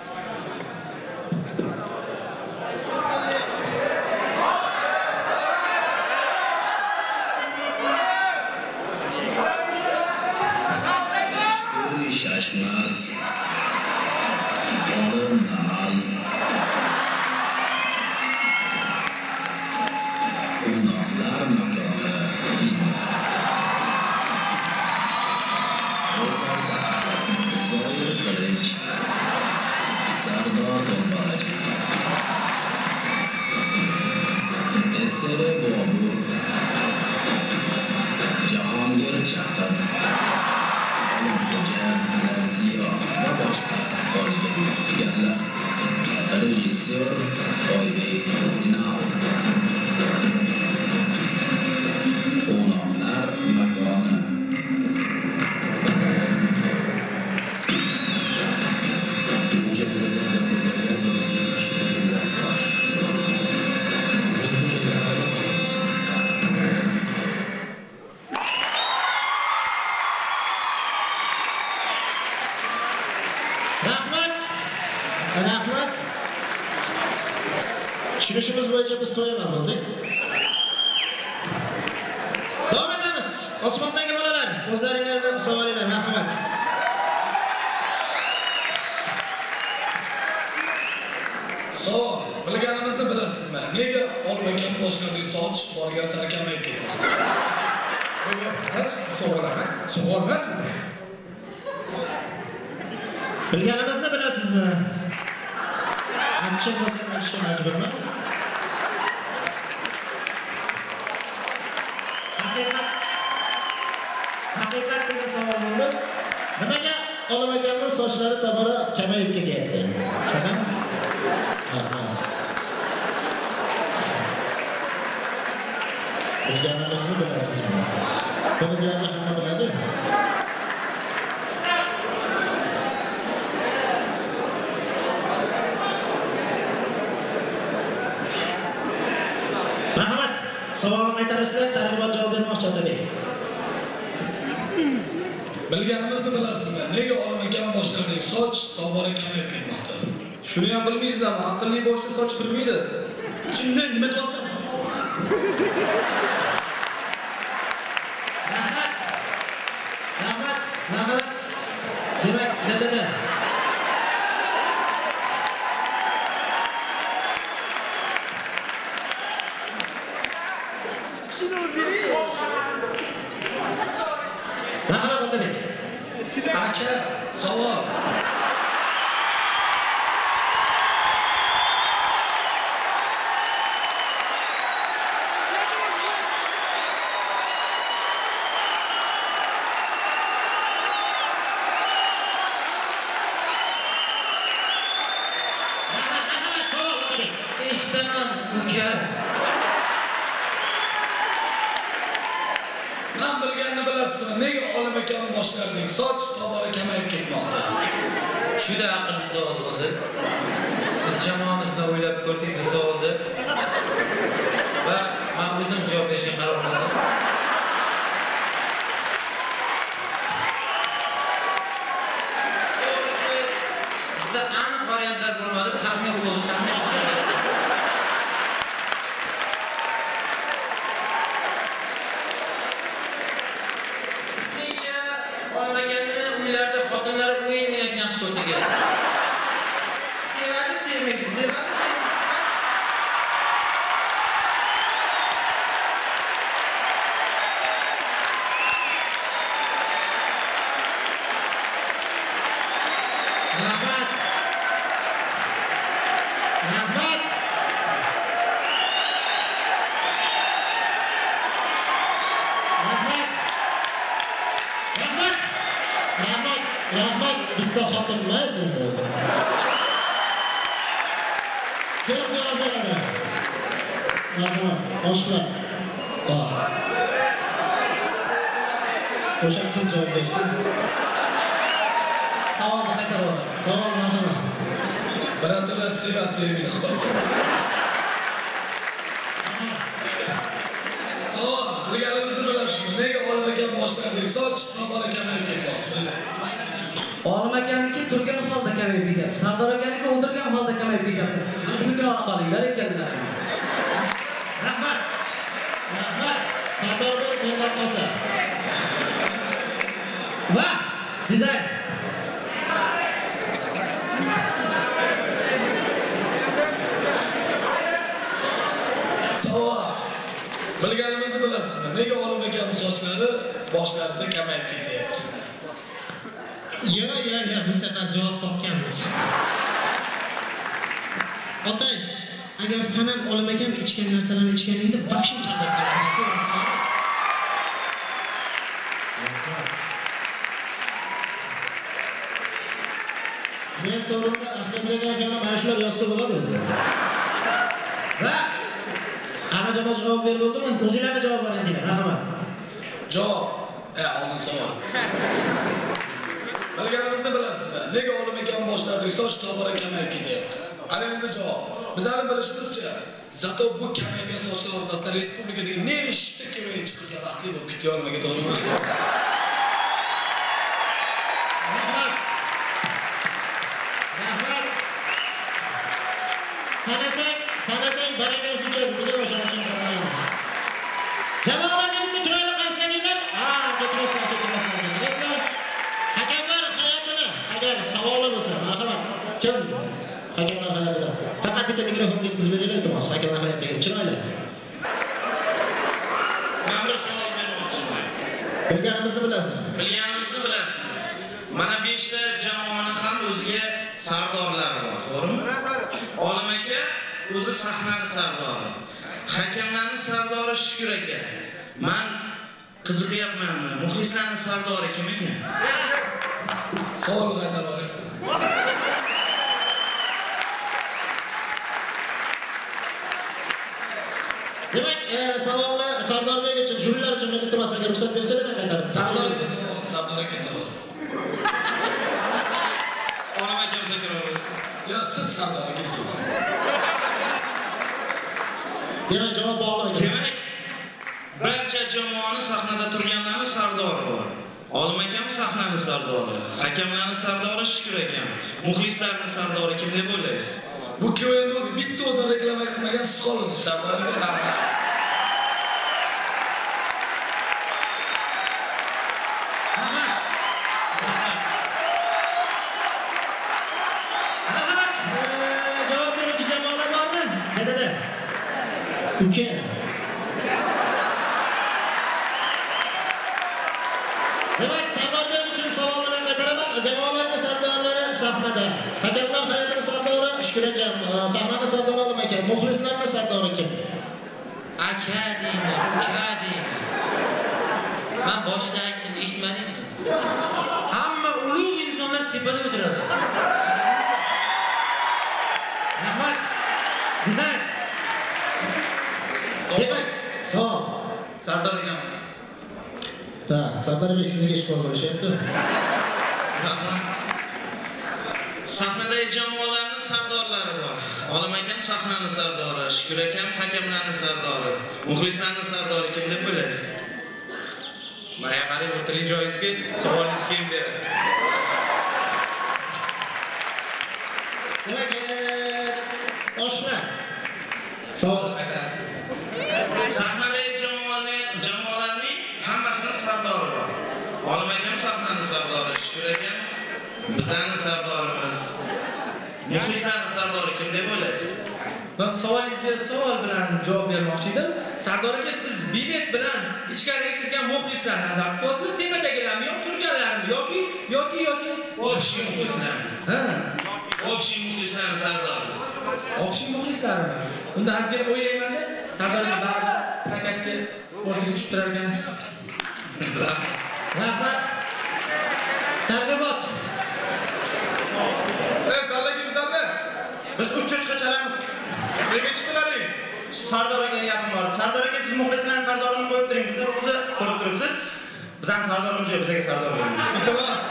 Şaşmaz, oğlum namal, Qumnoqlar makoni, Zoir Qilich, Sardor Do'mbaj, Esere Bobur, Jahongir Chaqir, Nasiya va boshqa qolganlar. Rejissyor Oybek Zinov. Qo'noqlar makoni. Rahmat. Tushunishimiz bo'yicha biz to'yona bo'ldik. Davom etamiz. Osmondagi bolalar, o'zlaringizdan savolinglar. Rahmat. Savol, bilganimizni bilasizmi? Nega olmagan boshlangan soch borgan sari kamayib ketmoqda? Emas, savol emas, savol emasmi? Bilganimizni bilasizmi? Qancha bo'lsa aytishga majburman. Haqiqat haqiqat degan savol bo'ldi. Nimaga olmaganimiz sochlari tobora kamayib ketyapti? Shunaqami? Aha. Bilganimizni bilasizmi? Buni deyarli hamma biladi. Marhamat, savolni qaytarasizlar, targ'ibot javob bermoqchi Otabek. Bilganimizni bilasizmi? Nega olmagan boshlangan soch tobora kamayib ketmoqda? Shuni ham bilmaysizlarmi? Aqlli boshda soch turmaydi. Chindan nima deyapsan? Rahmat. Rahmat, rahmat. Demak, dadada. Rahmat Otabek. Aka, savol. Rahmat, rahmat, savol Otabek. eshitaman, uka. Men bilganini bilasizmi? Nega olim akam boshlaridek soch tobora kamayib ketmoqda? Shuda aqlli savol bo'ldi. Biz jamoamizda o'ylab ko'rdik bu savolni. Va men o'zim javob berishga qaror qildim. To'g'risi, bizda aniq variantlar bo'lmadi, taxmin bo'ldi, taxmin qildim. Sizningcha olmagani uylarda xotinlar o'yin o'ynashni yaxshi ko'rsa kerak. Sevadi, sevmaydi, sevadi, sevmaydi. Rahmat. Rahmat. Rahmat. Rahmat. Rahmat. Rahmat. Bitta xotin emas endi. Kim javob beradi? Rahmat. Boshqa. Bor. O'sha qiz javob bersin. Savolni qaytaraverasiz. Savol nima? Birontlar sevadi, sevmaydi xudo xohlasa. Savol, bilganimizni bilasizmi? Nega olim akam boshlaridek soch tobora kamayib ketmoqda? Olim akaniki turgan holda kamayib ketyapti. Sardor akaniki o'ldirgan holda kamayib ketyapti. Shunga qolinglar ekanlar. Rahmat. Rahmat. Sardorga mendan qolsa. Va dizayn. Savol, bilganimizni bilasizmi? Nega olim akam sochlari boshlarida kamayib ketyapti? Yo, yo, yo, bu safar javob topganmiz. Otash, agar sanam olmagan ichgan narsalarni ichganingda vaqtim kamayib ketadi. Men to'g'rida avtomobilga yana mana shular yozsa bo'ladi o'zi. Va hamma jamoa javob berib bo'ldimi? O'zinglarga javob beringlar, marhamat. Javob, e, oldin savol. Bilganimizni bilasizmi? Nega olim akam boshlaridek soch tobora kamayib ketyapti? Ana endi javob. Bizlarning bilishimizcha, zato bu kamaygan sochlar o'rtasida respublikadagi nechta kemaychi qizlar vaqtli bo'lib kutib olmagan, to'g'rimi? Rahmat. Rahmat. Sanasang, sanasang barakasi uchun bugun o'sha sanaymiz. Jamoalarga bitta chiroyli qarsanglar. Ha, kechirasizlar, kechirasizlar, kechirasizlar. Hakamlar hayotini, agar savoli bo'lsa, marhamat. Kim? Hakamlar hayotida. Faqat bitta mikrofonni yetkazib beringlar, iltimos. Hakamlar hayotidagi chiroyli. Men bir savol bermoqchiman. Bilganimizni bilasiz. Bilganimizni bilasiz. Mana beshta jamoaning ham o'ziga sardorlari bor, to'g'rimi? Olim aka o'zi sahnaning sardori. Hakamlarning sardori Shukur aka. Men qiziqyapman. Muxlislarning sardori kim ekan? Savol qaytaravering. Demak, savolni Sardorbek uchun, jurnallar uchun iltimos agar ruxsat bersalar men qaytarib. Sardorga savol, Sardorga savol. Olim akam takrorlaysiz. Yo, siz Sardorga iltimos. Demak, javob bog'langan. Demak, barcha jamoani sahnada turganlarning sardori bor. Olim akam sahnaning sardori, hakamlarning sardori Shukur akam, muxlislarning sardori kim deb o'ylaysiz? Bu kim endi o'zi bitta o'zi reklama qilmagan siz qolasiz. Sardorga rahmat. Javob beruvchi jamoalar bormi? Qayerda? Uka. Demak, Sardorbek uchun savollarni qaytaraman. Jamoalarning sardorlari sahnada. Hakamlar hayotining sardori Shukur akam, sahnaning sardori Olim akam, muxlislarning sardori kim? Aka deyman, uka deyman. Men boshida aytdim, eshitmadingizmi? Hamma ulug' insonlar tepada o'tiradi. Rahmat. Dizayn. Demak, savol. Sardor ekan. Ha, Sardor bek sizga ish qo'yishyapti. Sahnadagi jamoalarning sardorlari bor. Olim akam sahnaning sardori, Shukur akam hakamlarning sardori, muxlislarning sardori kim deb o'ylaysiz? Maya qarang, o'tiring joyingizga, savolingizni keyin berasiz. Demak, oshna. Savol qaytarasiz. Sahnadagi jamoalarning hammasining sardori bor. Olim akam sahnaning sardori, Shukur akam bizning sardorimiz. Muxlislarning sardori kim deb o'ylaysiz? Men savolingizga savol bilan javob bermoqchi edim. Sardor aka, siz bilet bilan ichkariga kirgan muxlislarni nazarda tutasizmi? Tepadagilarmi yoki turganlarmi yoki yoki yoki Общий muxlislar. Ha, Общий muxlislarning sardori. Общий muxlislarmi? Unda azgina o'ylayman-da, Sardorga baribir paketga o'rniga tushib turar ekansiz. Rahmat. Targ'ibot. Ey, sallakim salla. Biz uchinchi qachalarmiz. Nega chiqdilaring? Sardor aka yaqin bor. Sardor aka siz muxlislarning sardorini qo'yib turing. Biz o'zi ko'rib turibsiz. Bizning sardorimiz yo'q, bizga sardor bo'ling. Iltimos.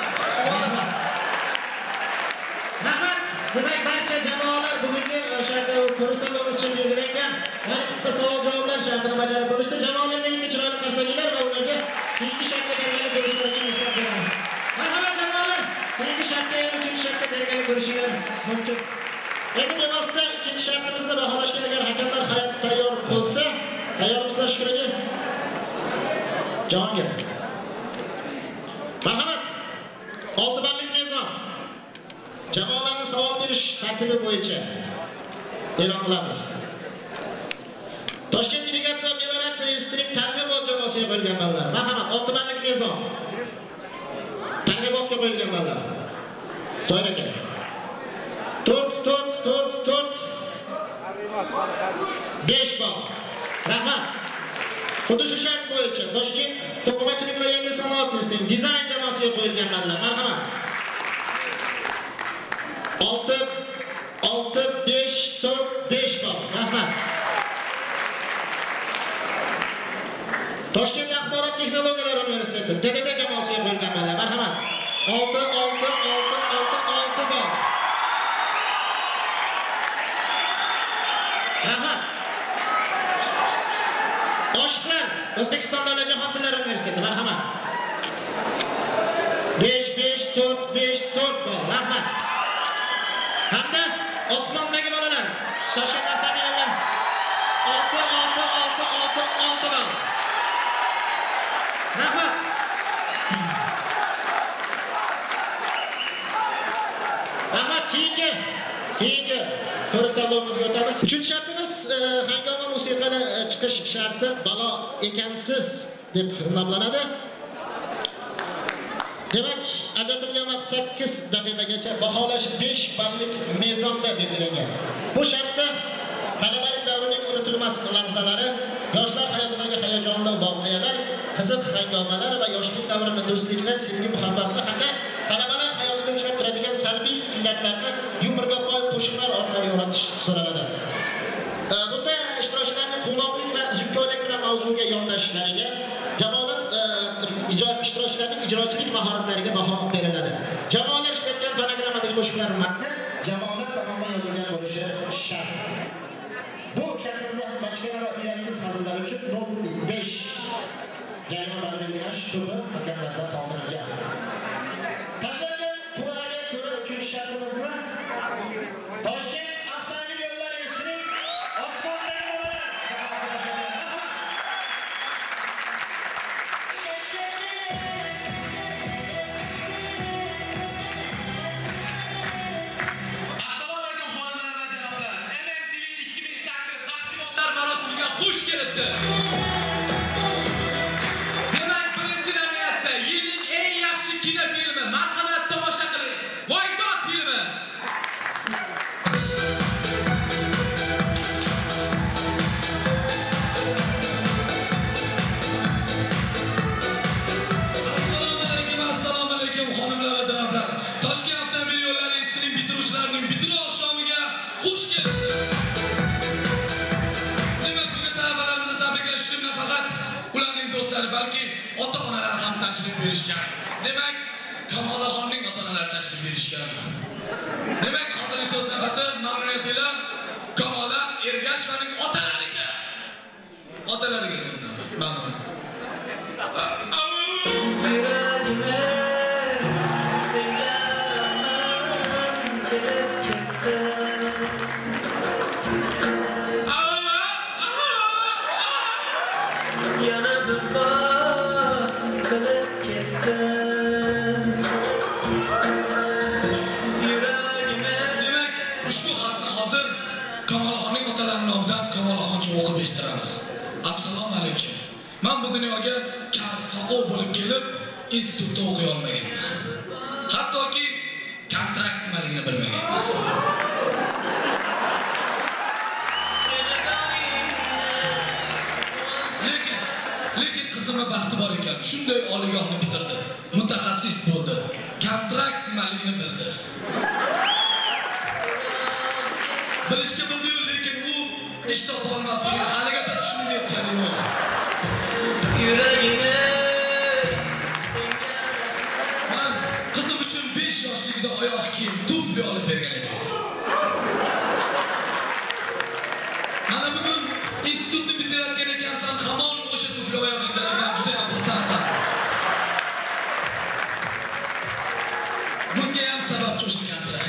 Rahmat. Demak, barcha jamoalar bugungi o'sha ko'riktanlovimiz uchun belgilangan har qisqa savol-javoblar shartini bajarib bo'lishdi. Jamoalarning bitta chiroyli qarsaklar va ularga ikki shartga tayyorgarlik ko'rish uchun hisob beramiz. Marhamat jamoalar, birinchi shartga ham uchinchi shartga tayyorgarlik ko'rishingiz mumkin. Endi bevosita ikkinchi shartimizni baholashga agar hakamlar hayoti tayyor bo'lsa, tayyormisizlar Shukur aka? Javob. Marhamat. olti ballik mezon. Jamoalarning savol berish tartibi bo'yicha e'lon qilamiz. Toshkent irrigatsiya melioratsiya institutining targ'ibot jamoasiga qo'yilgan ballar. Marhamat, olti ballik mezon. Targ'ibotga qo'yilgan ballar. Joyga. to'rt to'rt to'rt to'rt besh ball. Rahmat. Xuddi shu shart bo'yicha Toshkent to'qimachilik va yengil sanoat institutining dizayn jamoasiga qo'yilgan ballar. Marhamat. olti olti besh to'rt besh ball. Rahmat. Toshkent axborot texnologiyalari universiteti D D D jamoasiga qo'yilgan ballar. Marhamat. olti olti olti olti olti ball. Rahmat. Oshiqlar O'zbekiston davlat jahon tillari universiteti. Marhamat. besh besh to'rt besh to'rt ball. Rahmat. Hamda osmondagi bolalar Toshkentdan ta'minlangan olti olti olti olti olti ball. Rahmat. Rahmat. Keyingi keyingi ko'rik-tanlovimizga o'tamiz. Uchinchi shartimiz hangoma musiqani chiqish sharti balo ekansiz deb nomlanadi. Demak, ajratilgan vaqt sakkiz daqiqagacha baholash besh ballik mezonda belgilangan. Bu shartda talabalik davrining unutilmas lahzalari, yoshlar hayotidagi hayajonli voqealar, qiziq hangomalar va yoshlik davrini do'stlikni, sevgi muhabbatni hamda talabalar hayotida uchrab turadigan salbiy illatlarni yumurga-poy qo'shiqlar orqali yoritish so'raladi. Bunda ishtirokchilarning quvnoqlik va zukkolik bilan mavzuga yondashishlariga, jamoalar ishtirokchilarning ijrochilik mahoratlariga baho beriladi. Jamoalar ishlatgan fonogrammadagi qo'shiqlar matni jamoalar tomonidan yozilgan bo'lishi shart. Bu shartimizda ham bachkana va iliyatsiz hazillar uchun nol besh jarima belgilash turli hakamlarda qoldirilgan. Tashlangan qur'aga ko'ra uchinchi shartimizni Toshkent avtomobil yo'llari institutining osmondagi bolalar xush kelibdi. Demak, birinchi nominatsiya yilning eng yaxshi kinofilmi. Marhamat tomosha qiling. Voydod filmi. Assalomu alaykum, assalomu alaykum xonimlar va janoblar. Toshkent avtomobil yo'llari institutining bitiruvchilarining bitiruv oqshomiga xush kelibsiz. singari balki ota-onalar ham tashrif berishgan. Demak, Kamolaxonning ota-onalari tashrif berishgan. Demak, hozirgi so'z navbati mamnuniyatinglar Kamola Ergashevning otalariga. Otalariga so'z navbati. Mamnun. Men bu dunyoga kar soqov bo'lib kelib, institutda o'qiy olmaganman. Hattoki kontrakt nimaligini bilmaganman. Lekin, lekin qizimning baxti bor ekan. Shunday oliygohni bitirdi. Mutaxassis bo'ldi. Kontrakt nimaligini bildi. Bilishga bildi, lekin u ishda bo'lmasligini haligacha tushunib yetgani yo'q. Yuragime Men qizim uchun besh yoshligida oyoq kiyim, tufli olib bergan edim. Mana bugun institutni bitirayotgan ekansan, hamon o'sha tufli oyoqingdan juda ham xursandman. Bunga ham sabab cho'shilgandir.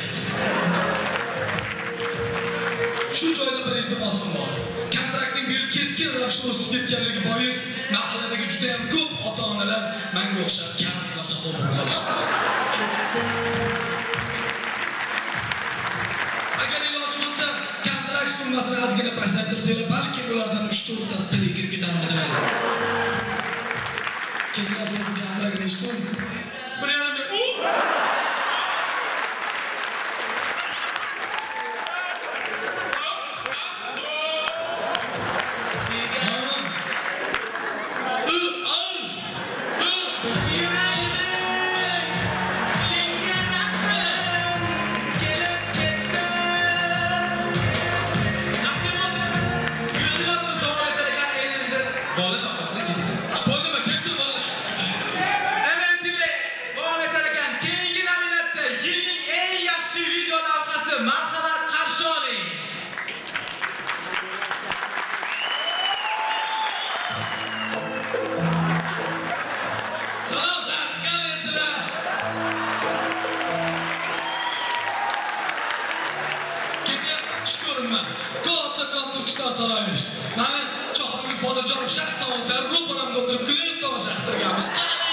Shu joyda bir iltimosim bor. Kontraktning bir keskin ravishda o'sib ketganligi bois mahalladagi juda ham ko'p ota-onalar menga o'xshab kam va soqov bo'lib qolishdi. Agar iloji bo'lsa, kontrakt summasini ozgina pasaytirsanglar, balki ulardan uch to'rt tasi tili kirib ketarmidi. Kechirasiz, kontrakt nechi pul? bir yarim ming. Marhamat qarshi oling. Salomlar, qalasizlar. Kecha shukurman. Katta-katta uchta saroymish. Mana Jahongir Poziljonov shaxs ovozlari ro'paramda o'tirib kulib tomosha qiltirganmiz.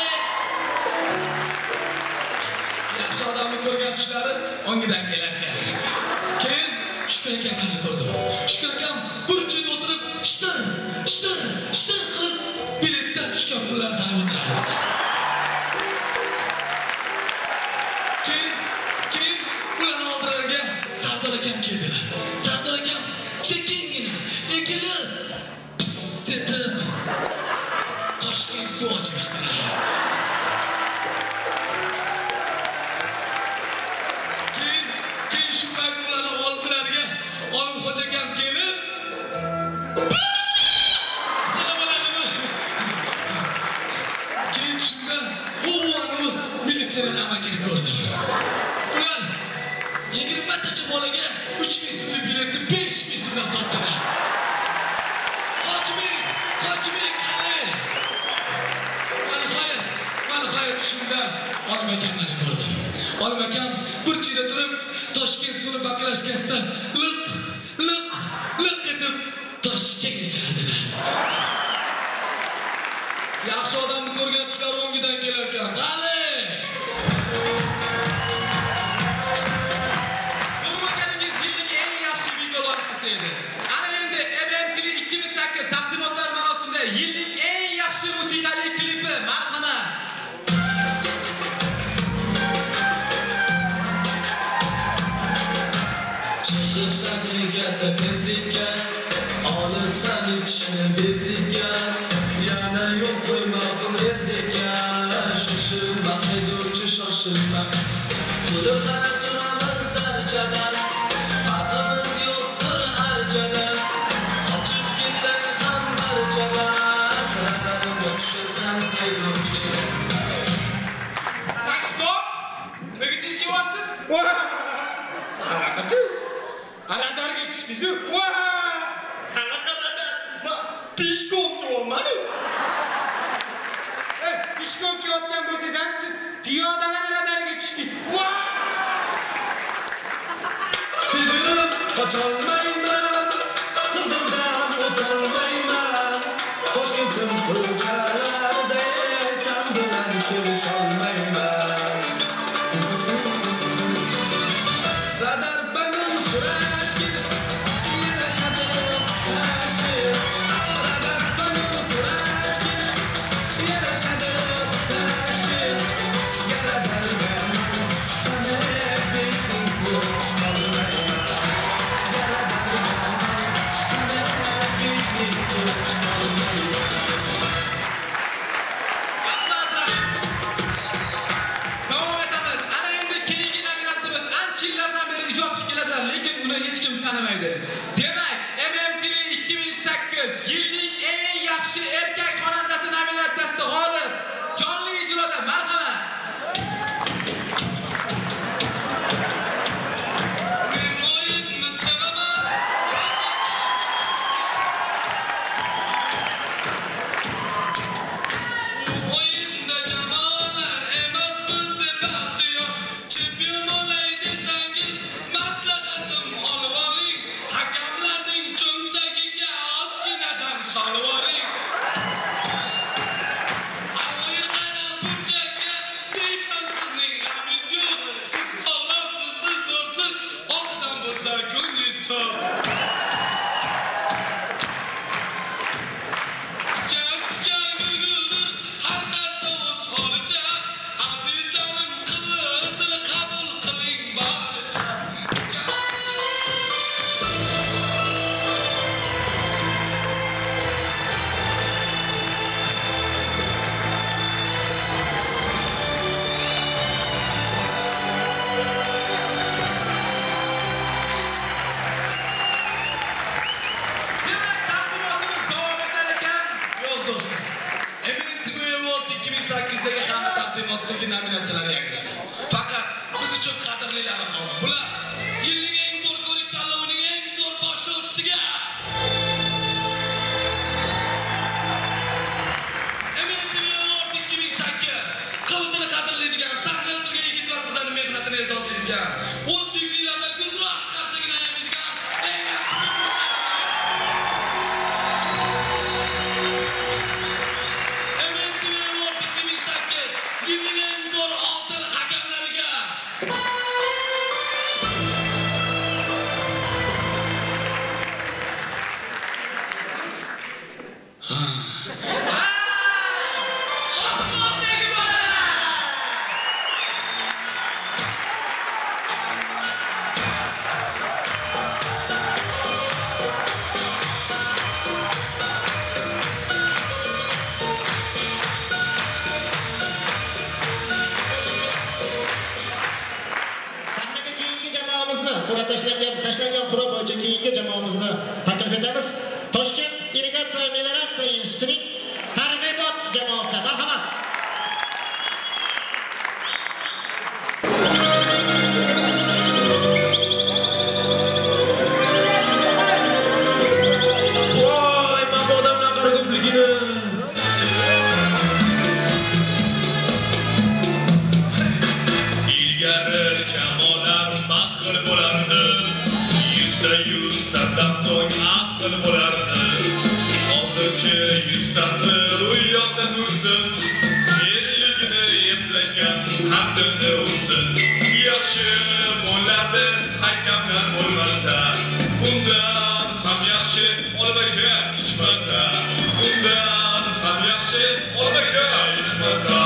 Yaxshi odamni ko'rgan tushlari ongidan kelarkan. Keyin Shukur akamni ko'rdim. Shukur akam bir joyda o'tirib, shtir, shtir, shtir qilib biletdan tushgan pullarni sanab o'tirardi. Keyin, keyin ularni oldilariga Sardor akam keldilar. Sardor akam sekingina, egilib, tetib, Toshkent suv ochmishdilar. Hocam kelib Salom alaykum. Keyin shunda u uni militsiyaning amakini ko'rdim. Ular yigirma tacha bolaga uch ming so'mlik biletni besh ming so'mdan sotdilar. Qochmang, qochmang qani. Mana hayır, mana hayır shunda Olim akamni ko'rdim. Olim akam bir joyda turib Toshkent suvini baklashkasidan liq liq liq etib Toshkent ichirdilar. Yaxshi odamni ko'rgan tushlar o'ngidan kelar ekan. Qani? Ko'rmaganingiz yilning eng yaxshi video loyihasi edi. Ana endi M M T V ikki ming sakkiz taqdimotlar marosimida yilning eng yaxshi musiqali klipi marhamat. Katta tezlikka olibsan ichishni bezlikka yana yo'q qo'ymag'in rezlikka shoshilma haydovchi shoshilma to'lib qarab turamiz darchadan farqimiz yo'qdir archadan qochib ketsang ham barchadan radarimga tushib Pishkomni olmadi. Ey, pishkom kiyotgan bo'lsangiz ham siz piyodalar radariga tushdingiz. Tizilib qocholmayman, qizildan o'tolmayman. Toshkentim ko'chalarida sen bilan ko'risholmayman. Radar bana usrashgis, yarashadi usrashgis. Radar bana usrashgis, yarashadi usrashgis. Yaradalgan sana bekling so'zolmayman. Yaradalgan sana bekling so'zolmayman. Davom etamiz. Ana endi keyingi nominatsiyamiz ancha yillardan beri ijodsiz keladilar, lekin uni hech kim tanimaydi. Demak, M M T V ikki ming sakkiz yilning eng yaxshi erkak xonandasi nominatsiyasida g'olib jonli ijroda marhamat. Nominatsiyalar yakiladi. Faqat biz uchun qadrlilari qoldi. Bular yilning eng zo'r ko'rik tanlovining eng zo'r boshlovchisiga M M T V Award ikki ming sakkiz qizini qadrlaydigan, sahnaga turgan yigit va qizlarning mehnatini e'zozlaydigan, o'z suyuklilardan gulduros chiqarishini aylaydigan eng yaxshi M M T V Award ikki ming sakkiz yilning eng zo'r oltin hakamlariga Sahnaga keyingi jamoamizni, qur'a tashlangan, tashlangan qur'a bo'yicha keyingi jamoamizni taklif etamiz. Toshkent irrigatsiya melioratsiya institutining targ'ibot jamoasi. Marhamat. Voy, mana bu odamlar qara ko'pligini. ilgari jamoalar mahqul bo'lardi, yuzta yuztadan so'ng aql bo'lardi. Hozirchi yuztasi ro'yobda tursin, elligini eplagan haddini ursin. Yaxshi bo'lardi hakamlar bo'lmasa, bundan ham yaxshi olmaga ichmasa, bundan ham yaxshi olmaga ichmasa.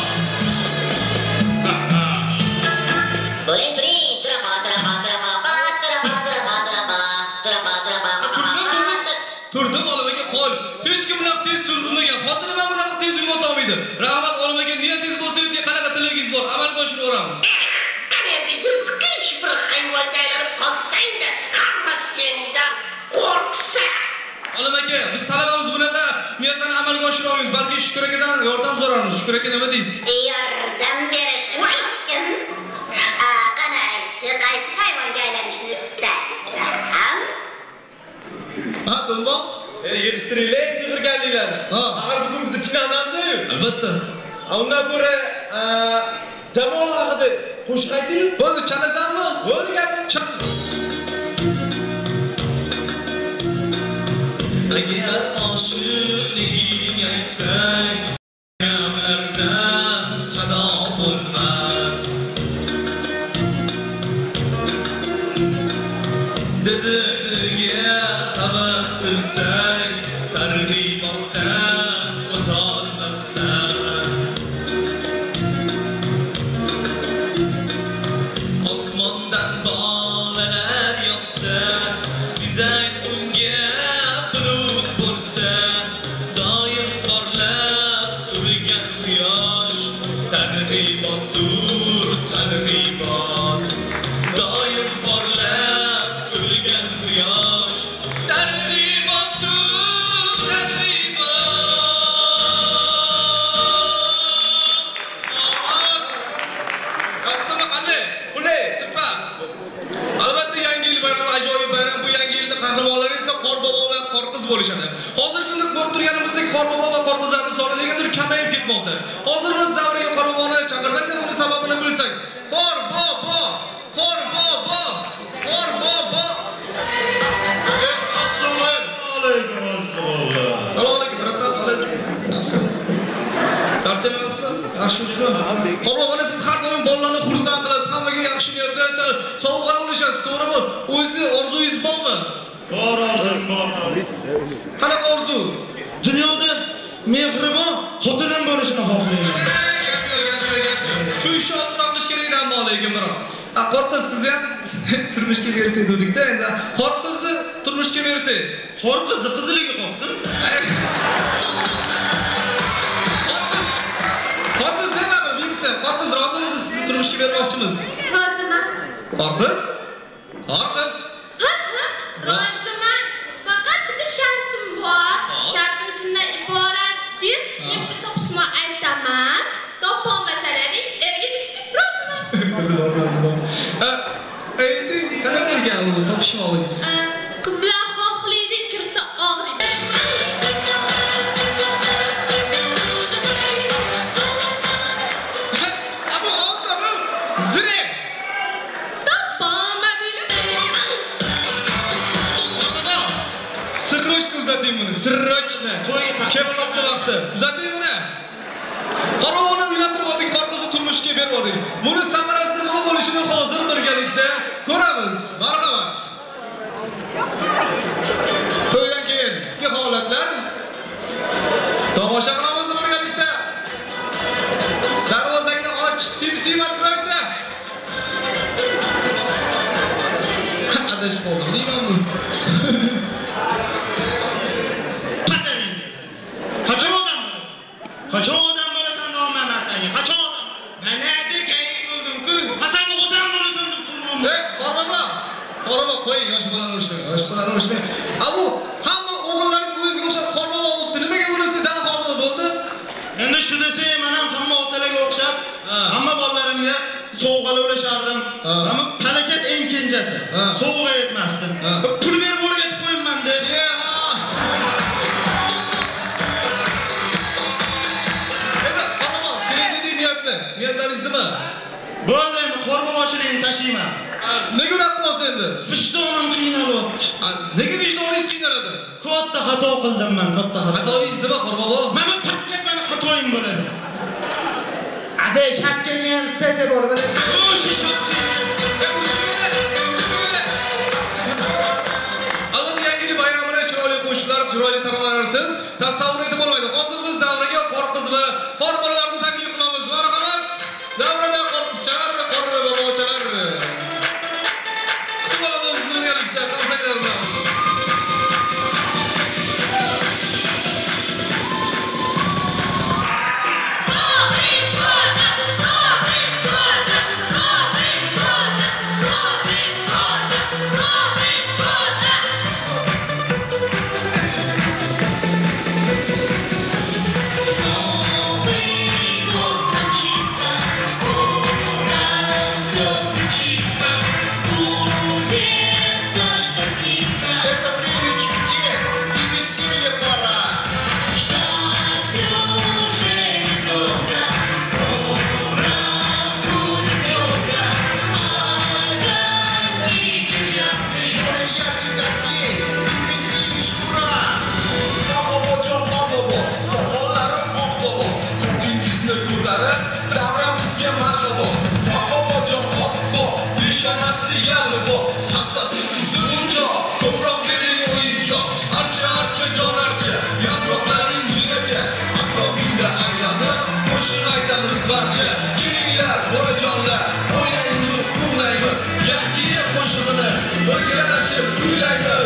Turdim olmaga qo'l. Hech kim bunaqa tez surg'izmagan. Xotinim ham bunaqa tez uyg'ota olmaydi. Rahmat olmaga niyat tez bo'lsa edi, qanaqa tilagingiz bor? Amalga oshiraveramiz. Ana bizim hech bir hayvonga aylanib qolsang-da, hamma sendan qo'rqsa. Olim aka, biz talabamiz bunaqa niyatdan amalga oshira olmaymiz. Balki Shukur akadan yordam so'rarmiz. Shukur aka nima deysiz? Yordam berish mumkin. Qana aytchi, qaysi hayvonga aylanishni istaysan? Ha, to'lmoq. E, yig'ishtiringlar, sig'irganliklarini. Axir bugun bizni finaldamiz-ku. Albatta. Undan ko'ra, jamoa haqida qo'shiq ayting. Bo'ldi, chalasanmi? Bo'ldi, gapim. Chal. Agar oshiqliging aytsang, kamlardan sado bo'lmas. Didiga havas qilsang, targ'ibotdan o'tolmassan. Osmondan bolalar yog'sa, dizayt unga bulut bo'lsa, doim porlab turgan quyosh, targ'ibotdur, targ'ibot. Doim porlab turgan quyosh, targ'ibotdur, targ'ibot. Qattiq qanday? Qulay, sipa. Albatta yangi yil bayrami ajoyib bayram. Bu yangi yilda qahramonlar esa qorbobo va qorqiz bo'lishadi. Hozirgi kunda ko'rib turganimizdek qorbobo va qorqizlarning soni negadir kamayib ketmoqda. Hozir biz davriga qorboboni chaqirsak, buni sababini bilsak. Qorbobo, qorbobo, qorbobo. Assalomu alaykum. Assalomu alaykum. Rahmat alaykum. Yaxshimisiz? Tartibbasizmi? Yaxshimisiz? Qorboboni siz har doim bolalarni xursand qilasiz, hammaga yaxshi niyatda sovg'a olishasiz, to'g'rimi? O'zi orzungiz bormi? Bor orzu, bor. Qanaqa orzu? Dunyoda mehribon xotinim bo'lishini xohlayman. Shu ishni oldin olish kerak ammo lekin biroq. Qorqiz siz ham turmushga bersak dedik-da, endi qorqizni turmushga bersak. Qorqizni qiziligi qopdi. Qorqiz nima bilmaysan? Qorqiz rozimisiz? Sizni turmushga bermoqchimiz. Roziman. Qorqiz? Qorqiz. Ha, ha, roziman. Faqat bitta shartim bor. Shartim shundan iboratki, men bitta topishma aytaman. Topolmasalaring, erga tegishib roziman. Qizi bor, qizi bor. Ayting, qanaqa ekan bu topishmoqligingiz? Qizlar xohlaydi, kirsa og'riydi. Abu olsa bu zirek. Topolmadingmi? Sirrochni uzating buni, sirrochni. To'yga kelib qoldi vaqti. Uzating buni. Qorovulni uylantirib oldik, qorqizni turmushga berib oldik. Buni samarasida nima bo'lishini hozir birgalikda ko'ramiz. Marhamat. To'ydan keyin ikki holatlar. Tomosha qilamiz birgalikda. Darvozangni och, sim-simat qilsa. Adashib qoldim, deyman bu. Qadaring. Qachon odam bo'lasan? Qachon odam bo'lasan nomam masanga? Qachon odam? Mana degayin bo'ldim-ku. Masanga odam bo'lasan deb so'radim. Eh, qorbobo. Qorbobo qo'y, yosh bolani urishmang. Yosh bolani urishmang. Abu, hamma o'g'illaringiz o'ziga o'xshab qorbobo bo'libdi. Nimaga bunisi dan xodimi bo'ldi? Endi shu desam, men ham hamma otalarga o'xshab, hamma bolalarimga sovg'alar ulashardim. Hamma palakat eng kenjasi. Sovg'a yetmasdi. Pul berib o'rgatib qo'yibman deb. Endi qorbobo, kelajagdagi niyatlar, niyatlaringiz nima? Bo'ldi, endi qorbobochilikni tashlayman. Nega unaqa qilyapsiz endi? Vijdonim qiynalyapti. Nega vijdoningiz qiynaladi? Katta xato qildim men, katta xato. Xatoingiz nima, qorbobo? Mana patlak meni xatoyim bo'ladi. Ade shapkangni ham sizga bor bo'ladi. O'sha shapkang. Albatta yangi yil bayramini chiroyli qo'shiqlar, chiroyli taronalarsiz tasavvur etib bo'lmaydi. Hozir biz davraga qorqiz va qorbolalarni taklif qilamiz. Marhamat. Davrada qorqizchalar va qorbobochalar. Kutib olamiz birgalikda qarsaklar bilan. Thank you. bolajonlarcha yaproqlaring gulgacha atrofingda aylanib qo'shiq aytamiz barcha kelinglar bolajonlar o'ynaymiz quvlaymiz yangi yil qo'shig'ini birgalashib kuylaymiz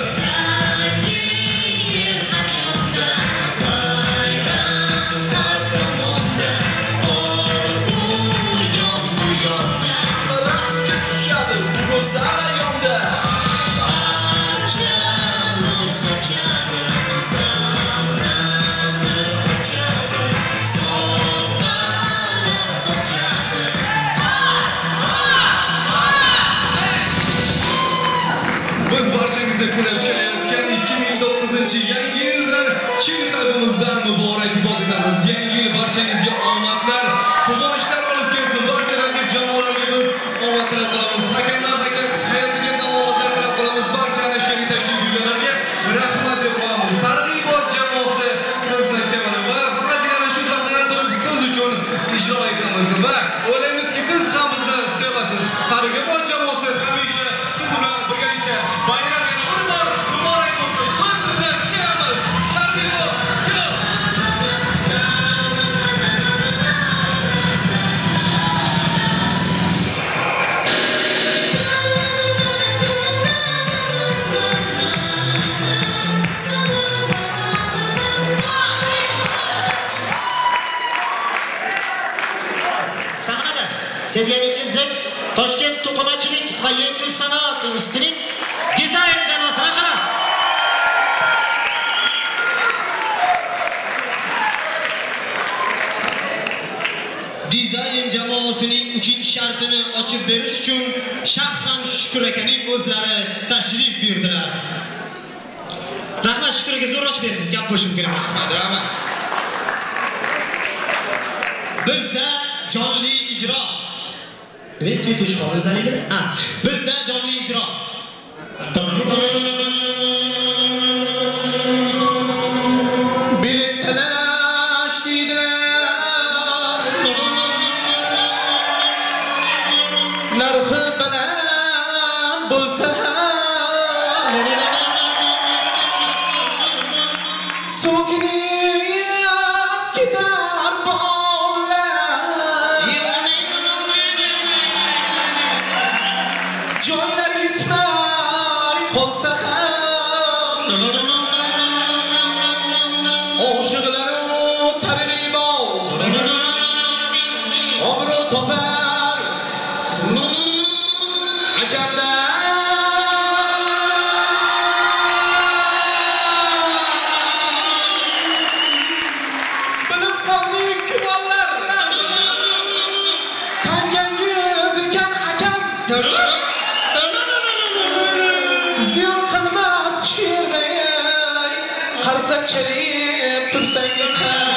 Biz barchangizga kirib kelayotgan ikki ming to'qqizinchi yangi yil bilan chin qalbimizdan muborakbod etamiz. Yangi yil barchangizga omadlar, quvonchlar olib kelsin. Barcha raqib jamoalarga biz omad tilab qolamiz. Hakamlar hakam hayotiga omadlar tilab qolamiz. Barcha ana shu yetakchi buylarga rahmat deb qolamiz. Targ'ibot jamoasi sizni sevadi va hurmatli shu sahnada turib siz uchun ijro etamiz va o'ylaymizki siz ham bizni sevasiz. Targ'ibot jamoasi hamisha siz bilan birgalikda bayram yana bir bor muborak bo'lsin. Biz sizni sevamiz. Targ'ibot yo! Sahnada sezganingizdek Toshkent to'qimachilik va yengil sanoat institutining dizayn jamoasi raqami Dizayn jamoasining uchinchi shartini ochib berish uchun shaxsan Shukur akaning o'zlari tashrif buyurdilar. Rahmat, Shukur aka, zo'r ochib berdingiz, gap qo'shib kiramiz. Rahmat. Bizda jonli ijro. Nima svet o'chib qoldingizlar? Ha, bizda jonli ijro. Bilet talash deydilar. Narxi baland bo'lsa so'kinib ketar bolalar. Joylar yetmay qolsa ham oshiqlaru targ'ibot obro' topar hakamlar. Bilib qoldik kumonlar qangangiz ekan hakam ziyon qilmas she'rday qarsak kelib tursangiz ham.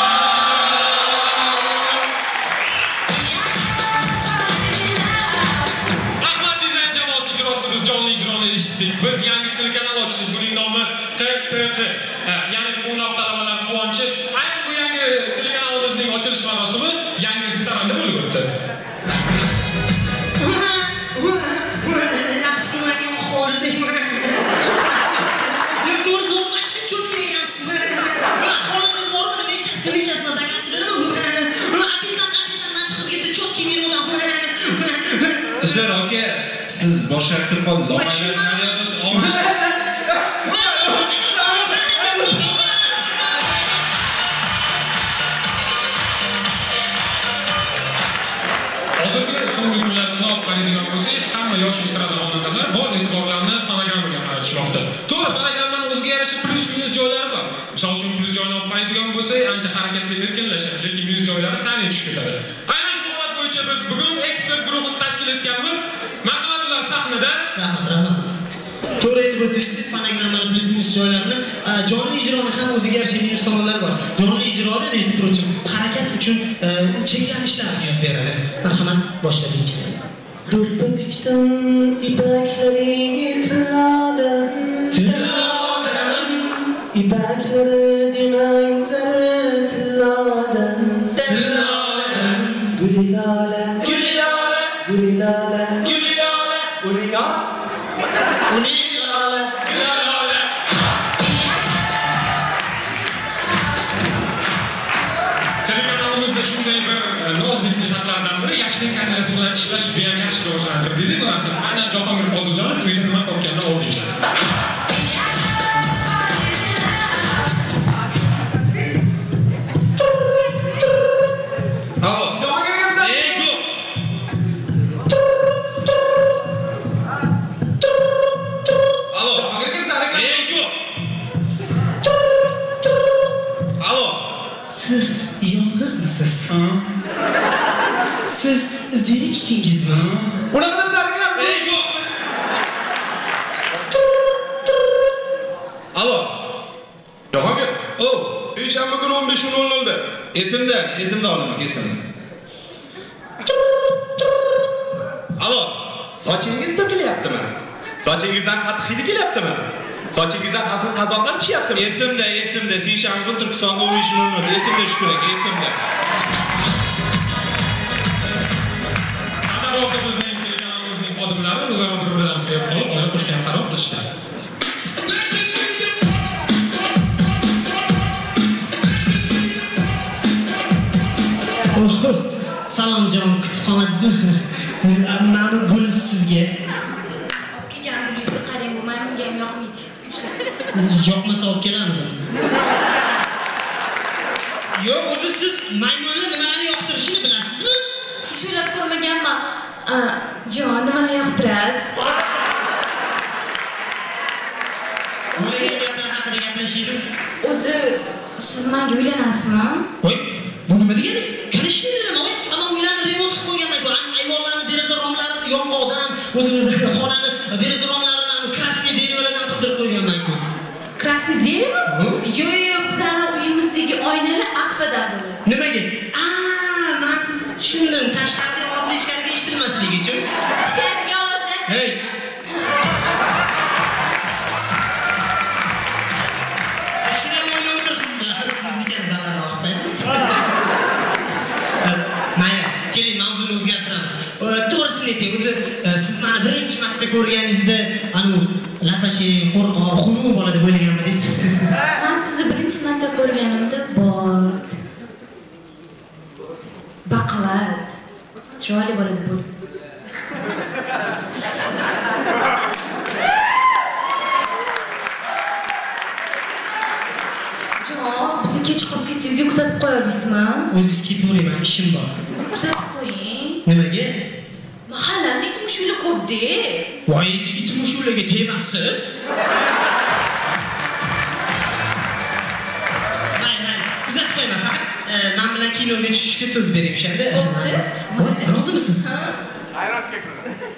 Rahmat, dizayn jamoasi ijrosi biz jonli ijroni eshitdik. Biz yangi telekanal ochdik. Buning nomi T T Q. Ya'ni Quvnoq talabalar quvonchi. Aynan bu yangi telekanalimizning ochilish marosimi yangi restoranda bo'lib o'tdi. Sizlar aka, siz boshqa kirib qoldingiz. Hozirgi so'nggi kunlarda olib qaraydigan bo'lsak, hamma yosh estrada xonandalar bor e'tiborlarni fonogrammaga qaratishmoqda. To'g'ri, fonogrammaning o'ziga yarasha plyus minus joylari bor. Misol uchun plyus joyini olib qaraydigan bo'lsak, ancha harakatli erkinlashadi, lekin minus joylari sani tushib ketadi. Aynan shu holat bo'yicha biz bugun ekspert guruhini tashkil etganmiz. Marhamat ular sahnada. Rahmat, rahmat. To'g'ri aytib o'tdingiz, fonogrammani plyus minus joylarini, jonli ijroni ham o'ziga yarasha minus tomonlari bor. Jonli ijroda nejda turuvchi harakat uchun cheklanishlar yuz beradi. Marhamat, boshladik. Do'ppitim ipaklari tilladi, tilladi. İpaklari demang zari tilladi, tilladi. Gulilala, gulilala, gulilala, gulilala, gulilala. Unilala, gulilala. Yaxshilik kamerasi bilan ishlash juda ham yaxshi rivojlanadi. Dedi bu narsani aynan Jahongir Poziljonov uyda nima qilganini o'rgangan. Alo, Jahongir aka. Ey, yo'q. Alo, Jahongir aka, harakat. Ey, yo'q. Alo. Siz yolg'izmisiz? Siz zerikdingizmi? Unaqa deb harakat. Ey, yo'q. Alo. Jahongir. O, seshanba kuni o'n besh nol nol da. Esimda, esimda olaman, esimda. Alo, sochingiz to'kilyaptimi? Sochingizdan qattiq hidi kelyaptimi? Sochingizdan xavfli qazonlar tushyaptimi? Esimda, esimda, seshanba kuni Turkistonda o'n besh nol nol, esimda shu kerak, esimda. Xabar o'qituvchining telekanalingizning xodimlari o'zaro bir-biridan sevib qolib, o'zaro qo'shgan qaror qilishdi. Salomjon, kutib qomadingizmi? Ma'ni gul sizga. Olib kelgan gulingizni qarang, bu maymunga ham yoqmaydi. Yoqmasa olib kelarmidim. Yo'q, o'zi siz maymunlar nimalarni yoqtirishini bilasizmi? Hech o'ylab ko'rmaganman. Jon, nimalarni yoqtirasiz? O'ylagan gaplar haqida gaplashaylik. O'zi siz menga uylanasizmi? Voy, bu nima deganingiz? Конечно, uylanam, voy. Ana uylarni remont qilib qo'yganman-ku. Ayvonlarni, deraza romlarini yong'oqdan, o'zimizni xonani deraza romlarini krasniy derivalardan qildirib qo'yganman-ku. Krasniy deriva? Yo'q, yo'q, bizning uyimizdagi oynalar akfadan bo'ladi. Nimaga? Aa, men siz shundan tashqarida ovozni ichkariga eshitilmasligi uchun. Ichkariga ovozni? Hey. Shuni ham o'ylab o'tiribsizmi? Muzikani balandroq qo'yamiz. Mayli, keling, mavzuni o'zgartiramiz. To'g'risini ayting, o'zi siz meni birinchi marta ko'rganingizda, anu lapashi, qo'rqoq, xunuk bola deb o'ylaganmidingiz? Men sizni birinchi marta ko'rganimda bor. Baqavat. Chiroyli bola deb o'yladim. Jon, bizni kech qolib ketsa uyga kuzatib qo'ya olasizmi? O'zingiz ketavering, men ishim bor. Kuzatib qo'ying. Nimaga? Mahallamda it mushular ko'p-da. Voy, it mushularga tegmassiz. Kuzatib qo'yman, faqat men bilan kinoga tushishga so'z bering o'shanda. Bo'pti. Rozimisiz? Ayron chekadi.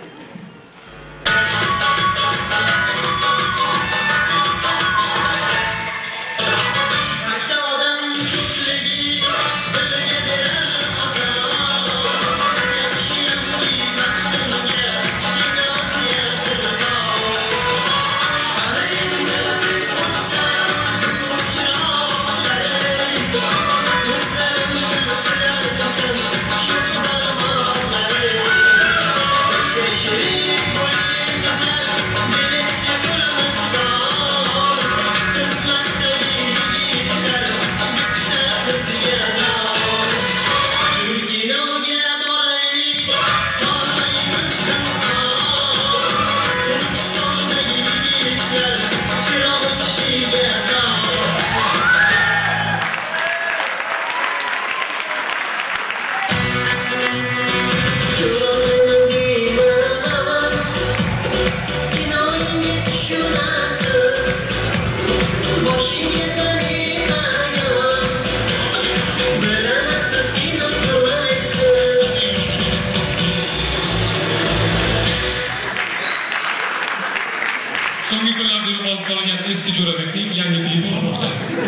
So'nggi kunlarda olib qolgan eski Jo'rabekning yangi klipi olmoqda.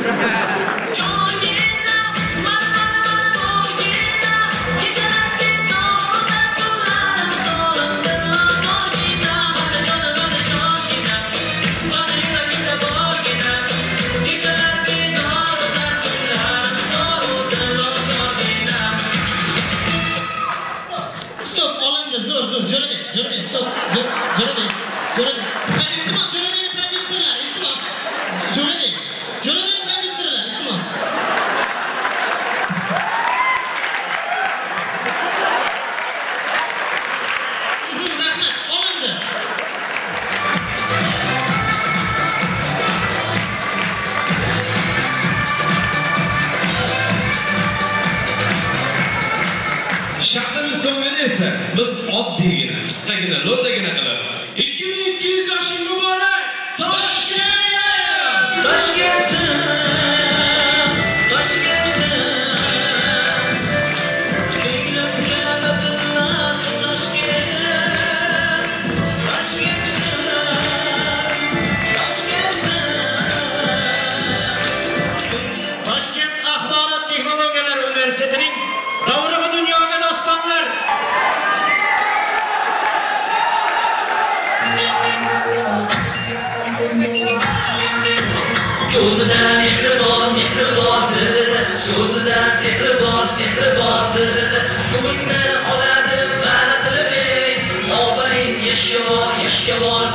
Stop, olanga zo'r, zo'r, Jo'rabek, Jo'rabek, stop, Jo'rabek, Jo'rabek. Iltimos, Jo'rabek produserlar, iltimos. Jo'rabek, Jo'rabek produserlar, So'zida mehri bor, mehri bor, so'zida sehri bor, sehri bor. Ko'mikni oladi va'da qilib, ofarin yashga bor, yashga bor.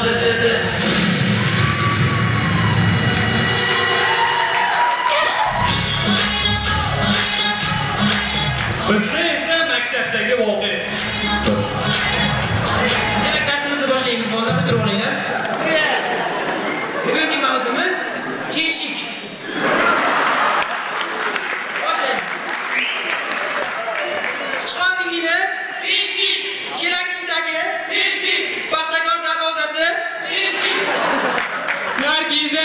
Bizda esa maktabdagi voqea. Demak, darsimizni boshlaymiz, bolalar, o'tirib olinglar. Bugungi mavzumiz teshik. Boshlaymiz. Sichqonning ini teshik, chelakdagi teshik, paxtakor darvozasi teshik. Nargiza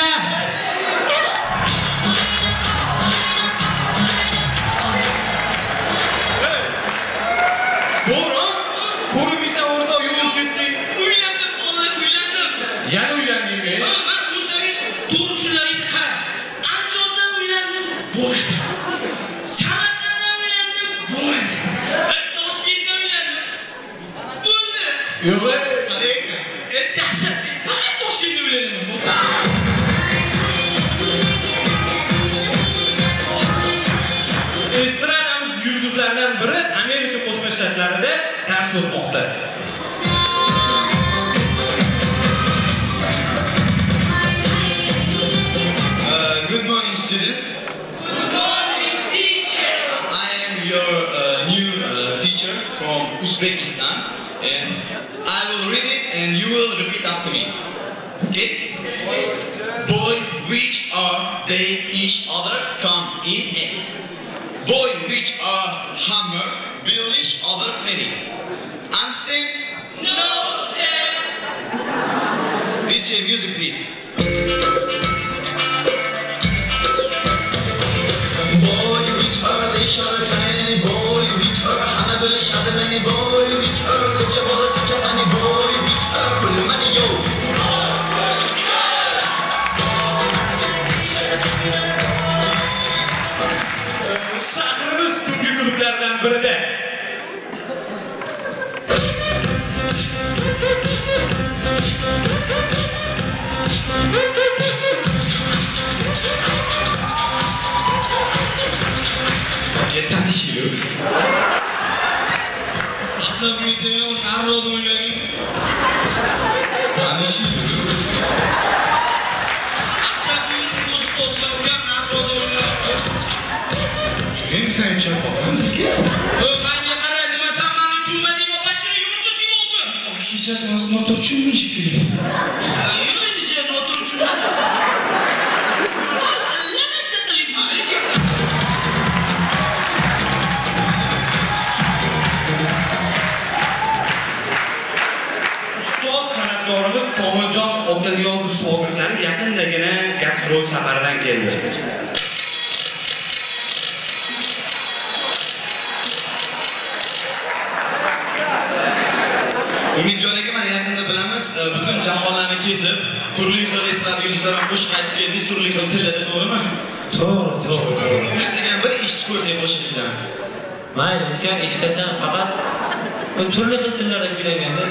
Estradamiz yulduzlaridan biri Amerika Qo'shma Shtatlarida dars o'tmoqda. Good morning, students. Good morning, teacher. I am your uh, new uh, teacher from Uzbekistan, and I will read it and you will repeat after me. Okay? Boy, which are they each other come in and boy, which are hammer, build each other many. Understand? No, sir. D J, music please. Boy, which are they each other come in and boy, which are hammer, build each other many. Boy, which are which are boys, which are many. Boy, which are full of money, yo. Shahrimiz tungi klublaridan birida. Tanışıyor. Asabini temiyor, her oldu oynuyor. Tanışıyor. Asabini dost olsa her oldu oynuyor. Benim sen çok bakmamız ki. Öğrenci aradı, mesela ben uçurmadım, o başını yurt dışı olsun. Bakacağız, nasıl motor uçurmayacak gibi. Yürü diyeceğin otur uçurmadım. Sen lanet satılık mı? Ustoz san'atkorimiz Komiljon Otaniyozov shogirdlari yaqindagina gastrol safaridan keldi. Umidjon aka, mana yaqinda bilamiz, butun jahonlarni kezib, turli xil estrada yulduzlarga qo'shiq aytib keldingiz, turli xil tillarda, to'g'rimi? To'g'ri, to'g'ri. Ulardan bir eshitib ko'rsak qo'shig'ingizdan. Mayli, uka, eshitasan, faqat bu turli xil tillarda kuylaganda.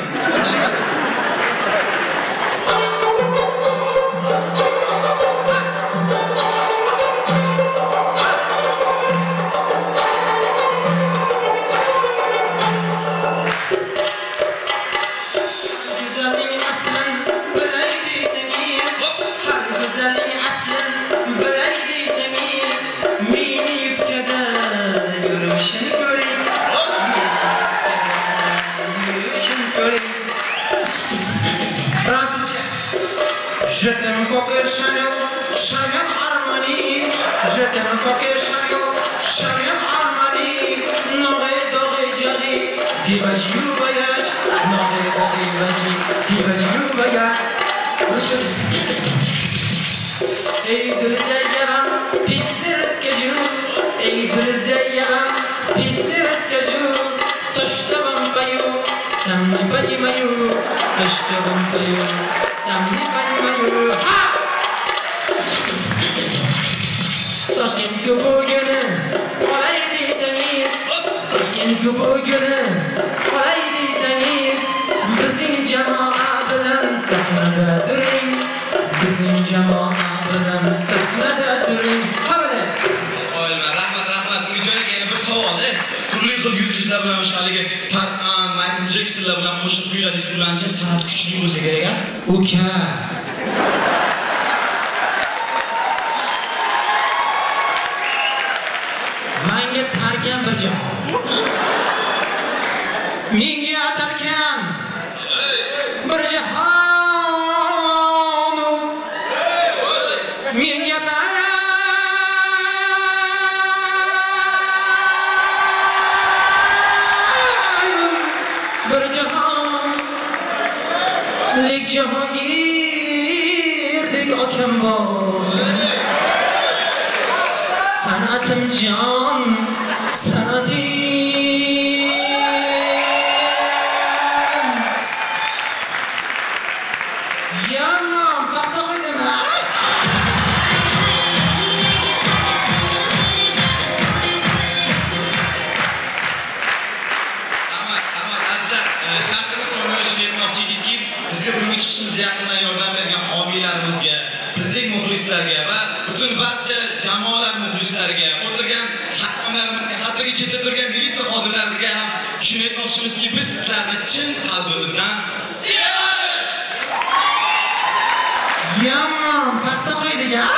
Je t'aime coquet Chanel, Chanel Armani. Je t'aime coquet Chanel, Chanel Armani. Nore dore jari, divaj you voyage. Nore dore vaji, divaj you voyage. Ey drizayam, pistir skaju. Ey drizayam, pistir skaju. Toshtavam payu, samni panimayu. Toshtavam payu. Samni panimayu. Toshkentga buguni olay deysangiz, Toshkentga buguni olay deysangiz, bizning jamoa bilan sahnada turing, bizning jamoa bilan sahnada sizlar bilan qo'shiq kuyladingiz, ularcha san'at kuchli bo'lsa kerak. Uka. Menga tarkan bir jahon. Menga atarkan bir jahon. Menga bir jahon. Lek Jahangirdek akam bor. San'atim jon, san'atim. Yamam, paxta qo'ydim ha. Shartimiz sonuna shuni aytmoqchi edikki, bizga bugungi chiqishimizga yaqindan yordam bergan homiylarimizga, bizning muxlislarga va butun barcha jamoalar muxlislariga, o'tirgan hakamlarga, hattoki chetda turgan militsiya xodimlariga ham shuni aytmoqchimizki, biz sizlarni chin qalbimizdan sevamiz. Yamam, paxta qo'ydik ha.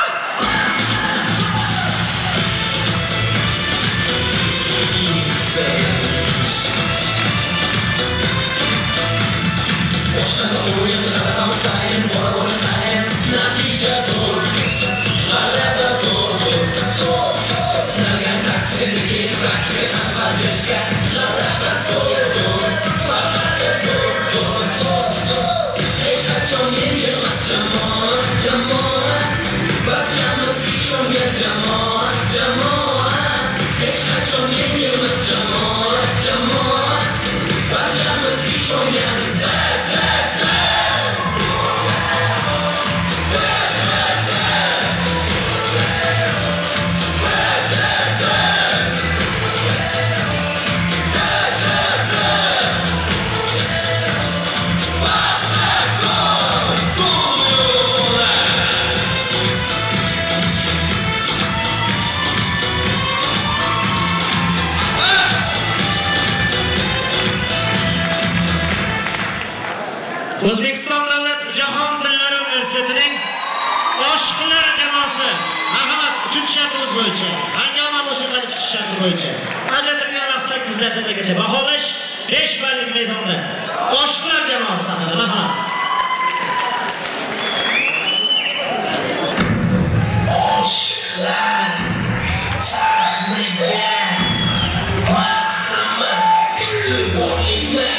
Boshqa o'yin g'alabamiz tayin, bora-bora tayin, natija zo'r. G'alaba zo'r, zo'r, zo'r, zo'r. Sinalgan takdirga, takdirga qadrishga, g'alaba zo'r, zo'r, g'alaba zo'r, zo'r, zo'r. Hech qachon yengilmas jamoat, jamoat. Barchamiz ishongan jamoat, jamoat. Hech qachon yengilmas jamoat, jamoat. Barchamiz ishongan O'zbekiston Davlat jahon tillari universitetining Oshiqlar jamoasi. Marhamat, uchinchi shartimiz bo'yicha, hangoma musiqali chiqish sharti bo'yicha ajratilgan vaqt sakkiz daqiqagacha baholash besh ballik mezonda. Oshiqlar jamoasi sahnada. Marhamat. Oshiqlar sahnaga marhamat, kutib olinglar.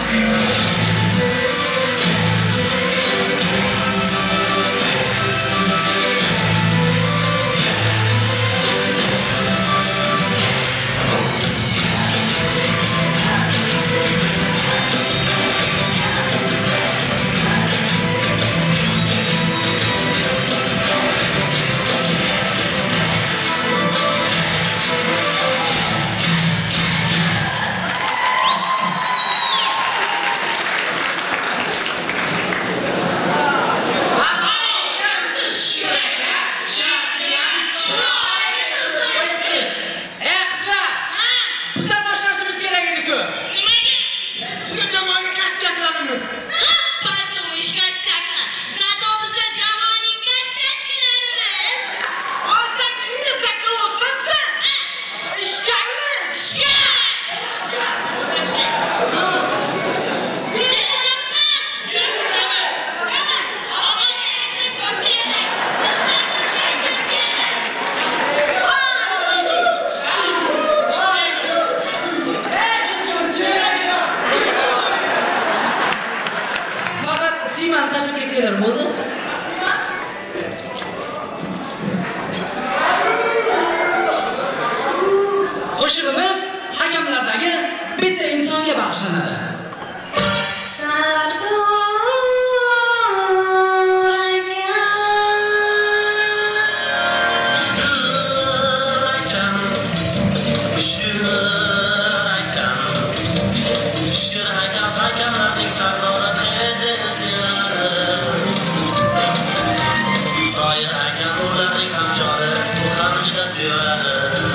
Qo'shig'imiz hakamlardagi bitta insonga bag'ishlanadi.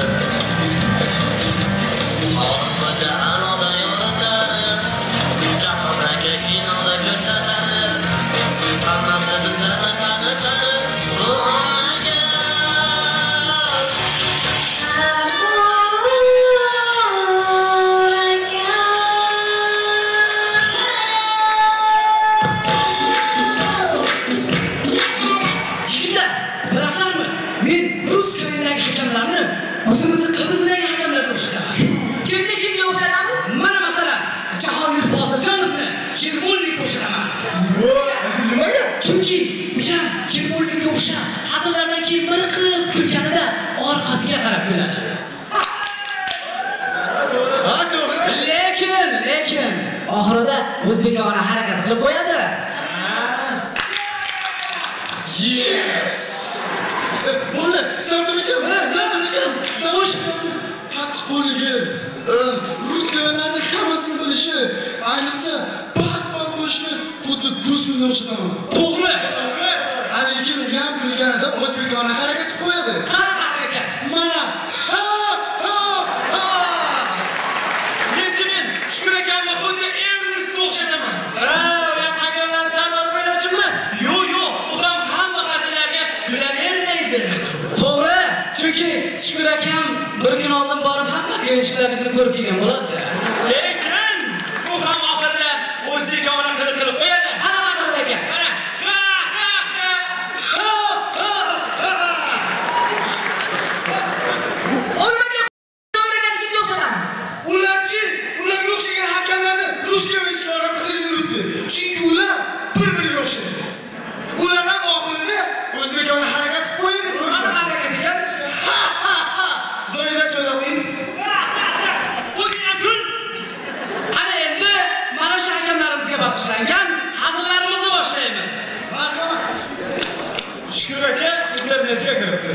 Jahanada yo'latar men rus tilidagi hakamlarni o'zimizni qirg'izidagi hakamlarga o'xshataman. Kimni kimga o'xshatamiz? Mana masalan, Jahongir Foziljonovni Yermo'lnikka o'xshataman. Nimaga? Chunki men Yermo'lnikka o'xshab, hazillardan keyin bir qilib kulganida orqasiga qarab kuladi. Lekin, lekin oxirida o'zbekona harakat qilib qo'yadi. Yes! Bo'ldi, Sardorjon, Sardorjon, Sardorjon qattiq qo'lligi, ruslarning hammasini bilishi, ayniqsa pasport qo'yishni xuddi Gusminga o'xshataman. To'g'ri. Lekin u ham kulganida o'zbekona harakat qilib qo'yadi. Qanaqa harakat? Mana ha ha ha. Menchimen Shukur akamni xuddi Ernestga o'xshataman. Ha, u ham hakamlar Sardor bo'ylabchimi? Yo'q, yo'q, u ham hamma hazillarga kulavermaydi. To'g'ri, chunki Shukur akam bir kun oldin borib hamma kuyovchilarni ko'rib kelgan bo'ladi. Lekin u ham oxirida o'zbekona qilib qilib qo'yadi. Qanaqa qilib ekan? Mana ha ha ha. Ha ha ha. O'rmaga o'rmaga kimga o'xshatamiz? Ularchi, ularga o'xshagan hakamlarni rusga ishora qilib yuribdi. Chunki ular bir-biriga o'xshaydi. Ular ham oxirida o'zbekona harakat qilib qo'yadi. Qanaqa harakat ekan? Ha ha ha. Zoyda cho'loqing. O'zing ham kul. Ana endi mana shu hakamlarimizga bag'ishlangan hazillarimizni boshlaymiz. Marhamat. Shukur aka, internetga kiribdi.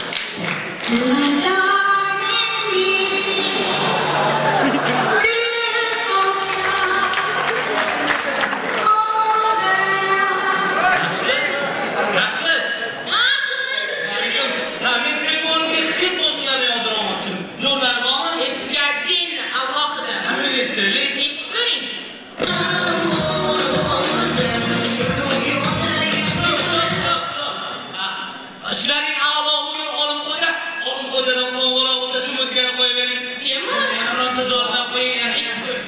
Shularning a'loligini olib qo'yda, olib qo'ydadan qo'ng'iroq bo'lsa shu muzikani qo'yib bering. Yema, yana tozordan qo'ying, yana ish qo'ying.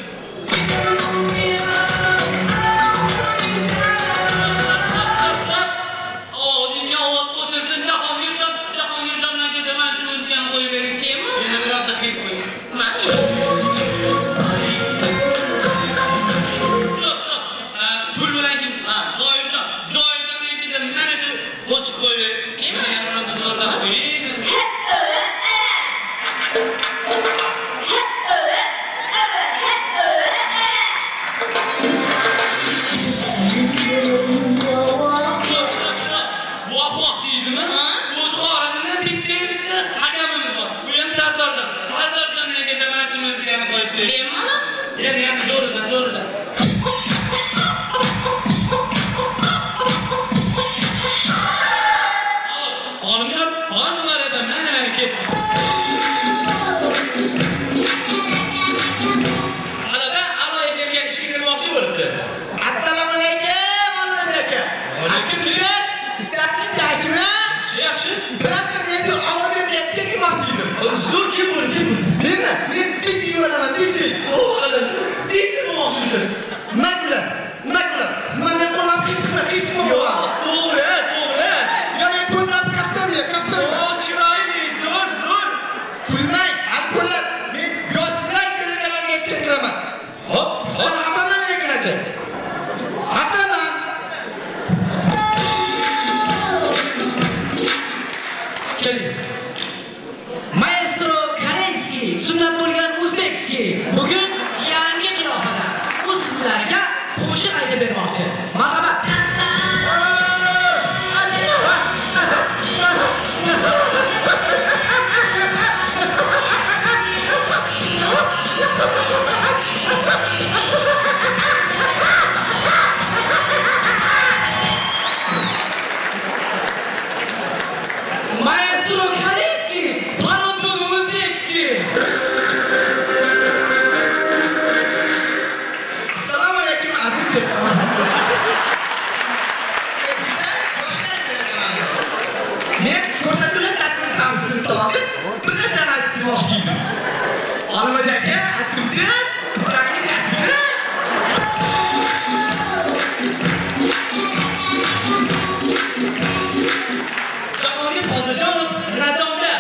Oldinga ovoz qo'shilsin, Jahongirjon, Jahongirjondan kecha mana shu muzikani qo'yib bering. Yema, yana biroqda hit qo'ying. Pul bilan kim? Ha, Zoirjon, Zoirjondan kecha mana shu qo'shiq qo'yib bering. Yana yana tozordan qo'ying. Yani yani doğrudan doğrudan. Olimjon, hozir edim, mana men ketdim. Talaba a'lo efemga ishga kirmoqchi bo'libdi. Assalomu alaykum, Olimjon aka. Alaykum assalom. Bittasi yaxshimi? Yaxshi. Biroq men a'lo efemga kirmoqchi edim. Zo'r kim bo'l, kim bo'l? Menmi? Men bitti yo'laman, bitti. To'g'ri, siz bitti bo'lmoqchisiz. Nima Nima Mana qo'lab qismi, qismi bor. To'g'ri, to'g'ri. Ya men qo'llab qastamga, qastamga. O, chiroyli, zo'r, zo'r. Kulmang, alko'llar. Men yozlar kunigalarga yetib kiraman. Hop, hop, xafaman lekin aka. Xafaman. Keling. Maestro koreyskiy, sunnat bo'lgan o'zbekskiy. Bugun yangi qiyofada u sizlarga qo'shiq aytib bermoqchi. Marhamat. Maestro koreyskiy, Palon bo'lgan o'zbekskiy. Assalomu alaykum, aziz. Men ko'rsatuvlar taqdim qilishni to'g'ri. Bir narsa aytmoqchi edim. Olimjon aka, aytibdi. Qanday aytibdi? Jahongir Fozil Faziljonov Radomda.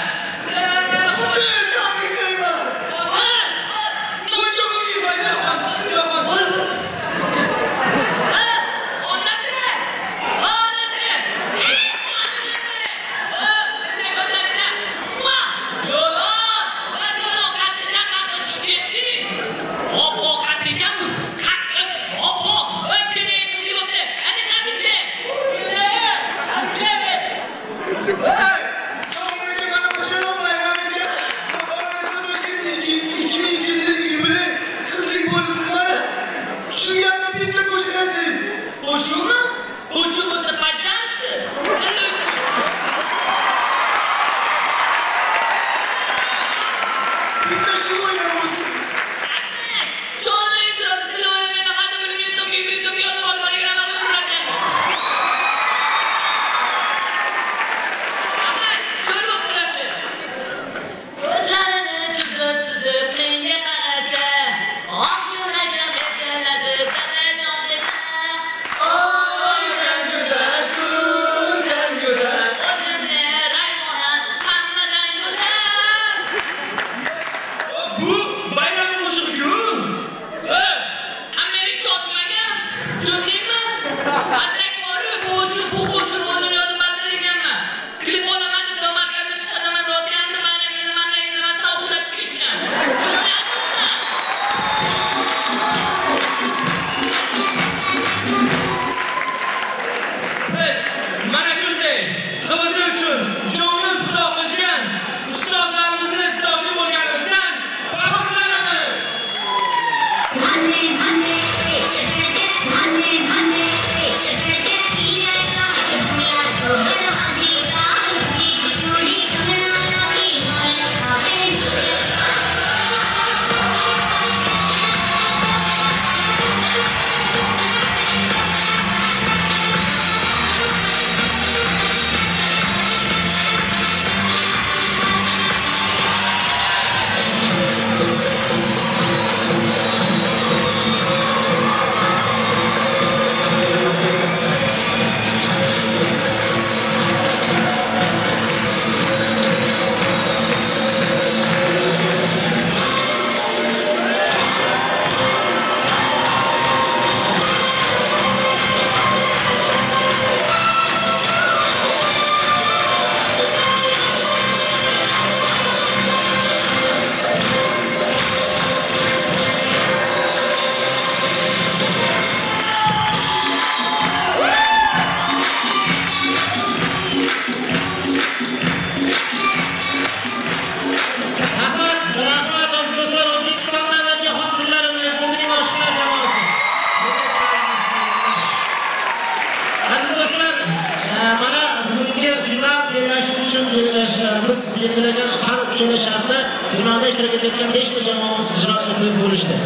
belgilagan har uchala shartni finalda ishtirok etayotgan beshta jamoamiz ijro etib bo'lishdi.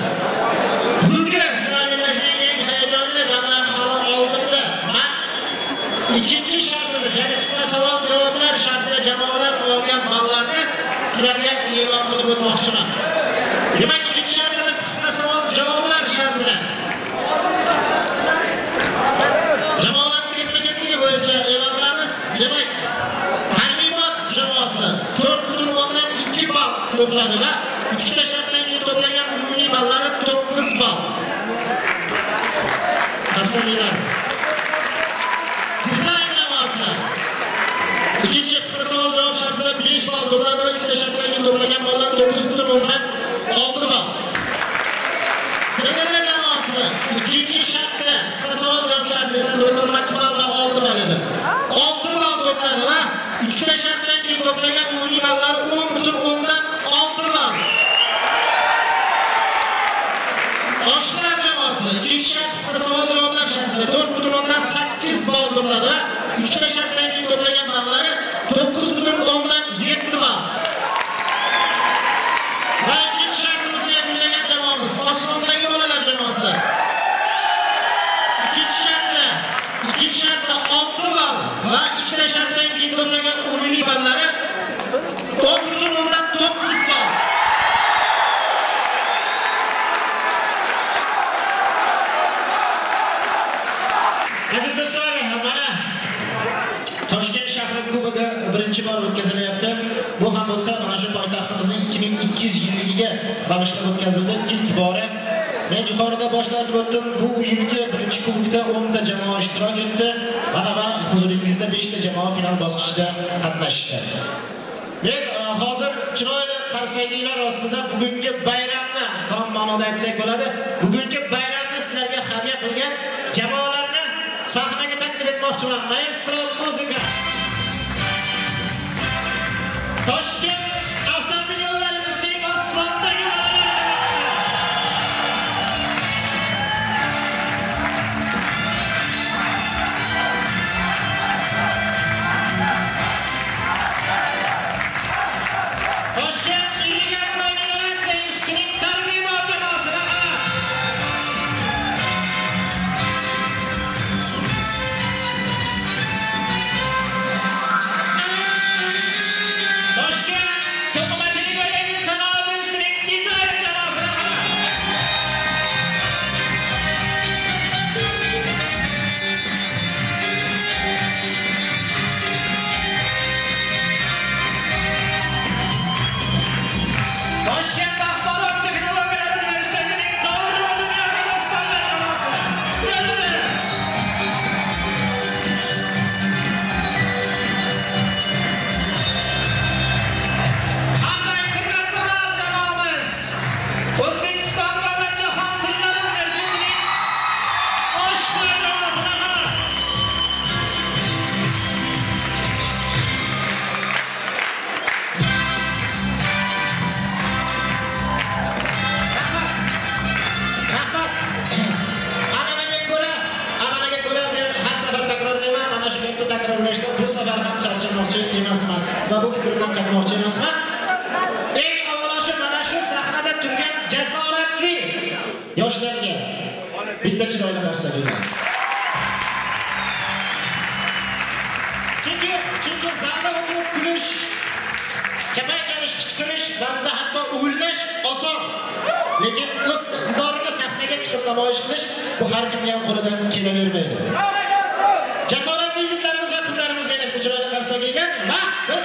Bugungi final bellashuvining eng hayajonli damlarini hali oldimda men ikkinchi shartimiz, ya'ni qisqa savol javoblar shartida jamoalar olgan ballarni sizlarga e'lon qilib o'tmoqchiman. Demak, ikkinchi shartimiz qisqa savol javoblar shartida. Jamoalarning ketma-ketligi bo'yicha e'lon qilamiz. Demak, to'rt butun o'ndan ikki ball to'pladi va ikkita shartdan keyin to'plagan umumiy ballari to'qqiz ball. Qarsaklar. Dizayn jamoasi ikkinchi qisqa savol javob shartida besh ball to'pladi va ikkita shartdan keyin to'plagan ballar to'qqiz butun o'ndan olti ball. Denele jamoasi ikkinchi shartda qisqa savol javob shartida esa to'g'ri maksimal ball olti ball edi. olti ball to'pladi va ikkita shartdan keyin to'plagan umumiy ballari o'n butun o'ndan olti ball. Oshlar jamoasi ikkinchi shart qisqa savol javoblar shartida to'rt butun o'ndan sakkiz ball to'pladi va ikkita shartdan keyin to'plagan ballari to'qqiz butun o'ndan yetti ball. Va ikkinchi shartimizni yakunlagan jamoamiz Osmondagi bolalar jamoasi. Ikkinchi shartda ikkinchi shartda olti ball va ikkita shartdan keyin to'plagan umumiy ballari o'n butun o'ndan to'qqiz ball. Aziz do'stlar, mana Toshkent shahri kubogi birinchi bor o'tkazilyapti. Bu ham bo'lsa mana shu poytaxtimizning ikki ming ikki yuz yilligiga bag'ishlab o'tkazildi. İlk bora men yuqorida boshda aytib o'tdim, bu yilgi birinchi kubokda o'nta jamoa ishtirok etdi. Mana va huzuringizda beshta jamoa final bosqichida qatnashdi. Men hozir chiroyli qarsaklar ostida bugungi bayramni tom ma'noda aytsak bo'ladi. Bugungi bayramni sizlarga hadya qilgan jamoalarni sahnaga taklif etmoqchiman. Maestro muzika. Toshkent avtomobil yo'llarimizning osmondagi Toshkent irrigatsiya melioratsiya institutining targ'ibot jamoasiga Toshkent to'qimachilik va yengil sanoat institutining dizayn jamoasiga Toshkent axborot texnologiyalari universitetining davri va dunyoviy dostonlar jamoasi. Hamda internatsional jamoamiz O'zbekiston va jahon tillari institutining oshlar jamoasiga Rahmat. An'anaga ko'ra, an'anaga ko'ra men har safar takrorlayman, mana shu gapni takrorlashda bu safar ham charchamoqchi emasman va bu fikrdan qaytmoqchi emasman. Eng avvalo shu mana shu sahnada turgan jasoratli yoshlarga bitta chiroyli narsa beraman. Chunki chunki zalda o'tirib kulish, kapay chalish, qichqirish, ba'zida hatto uvillash oson. Lekin o'z iqtidorini sahnaga chiqib namoyish qilish bu har kimning ham qo'lidan kelavermaydi. Jasoratli yigitlarimiz va qizlarimizga bitta chiroyli qarsak ekan va biz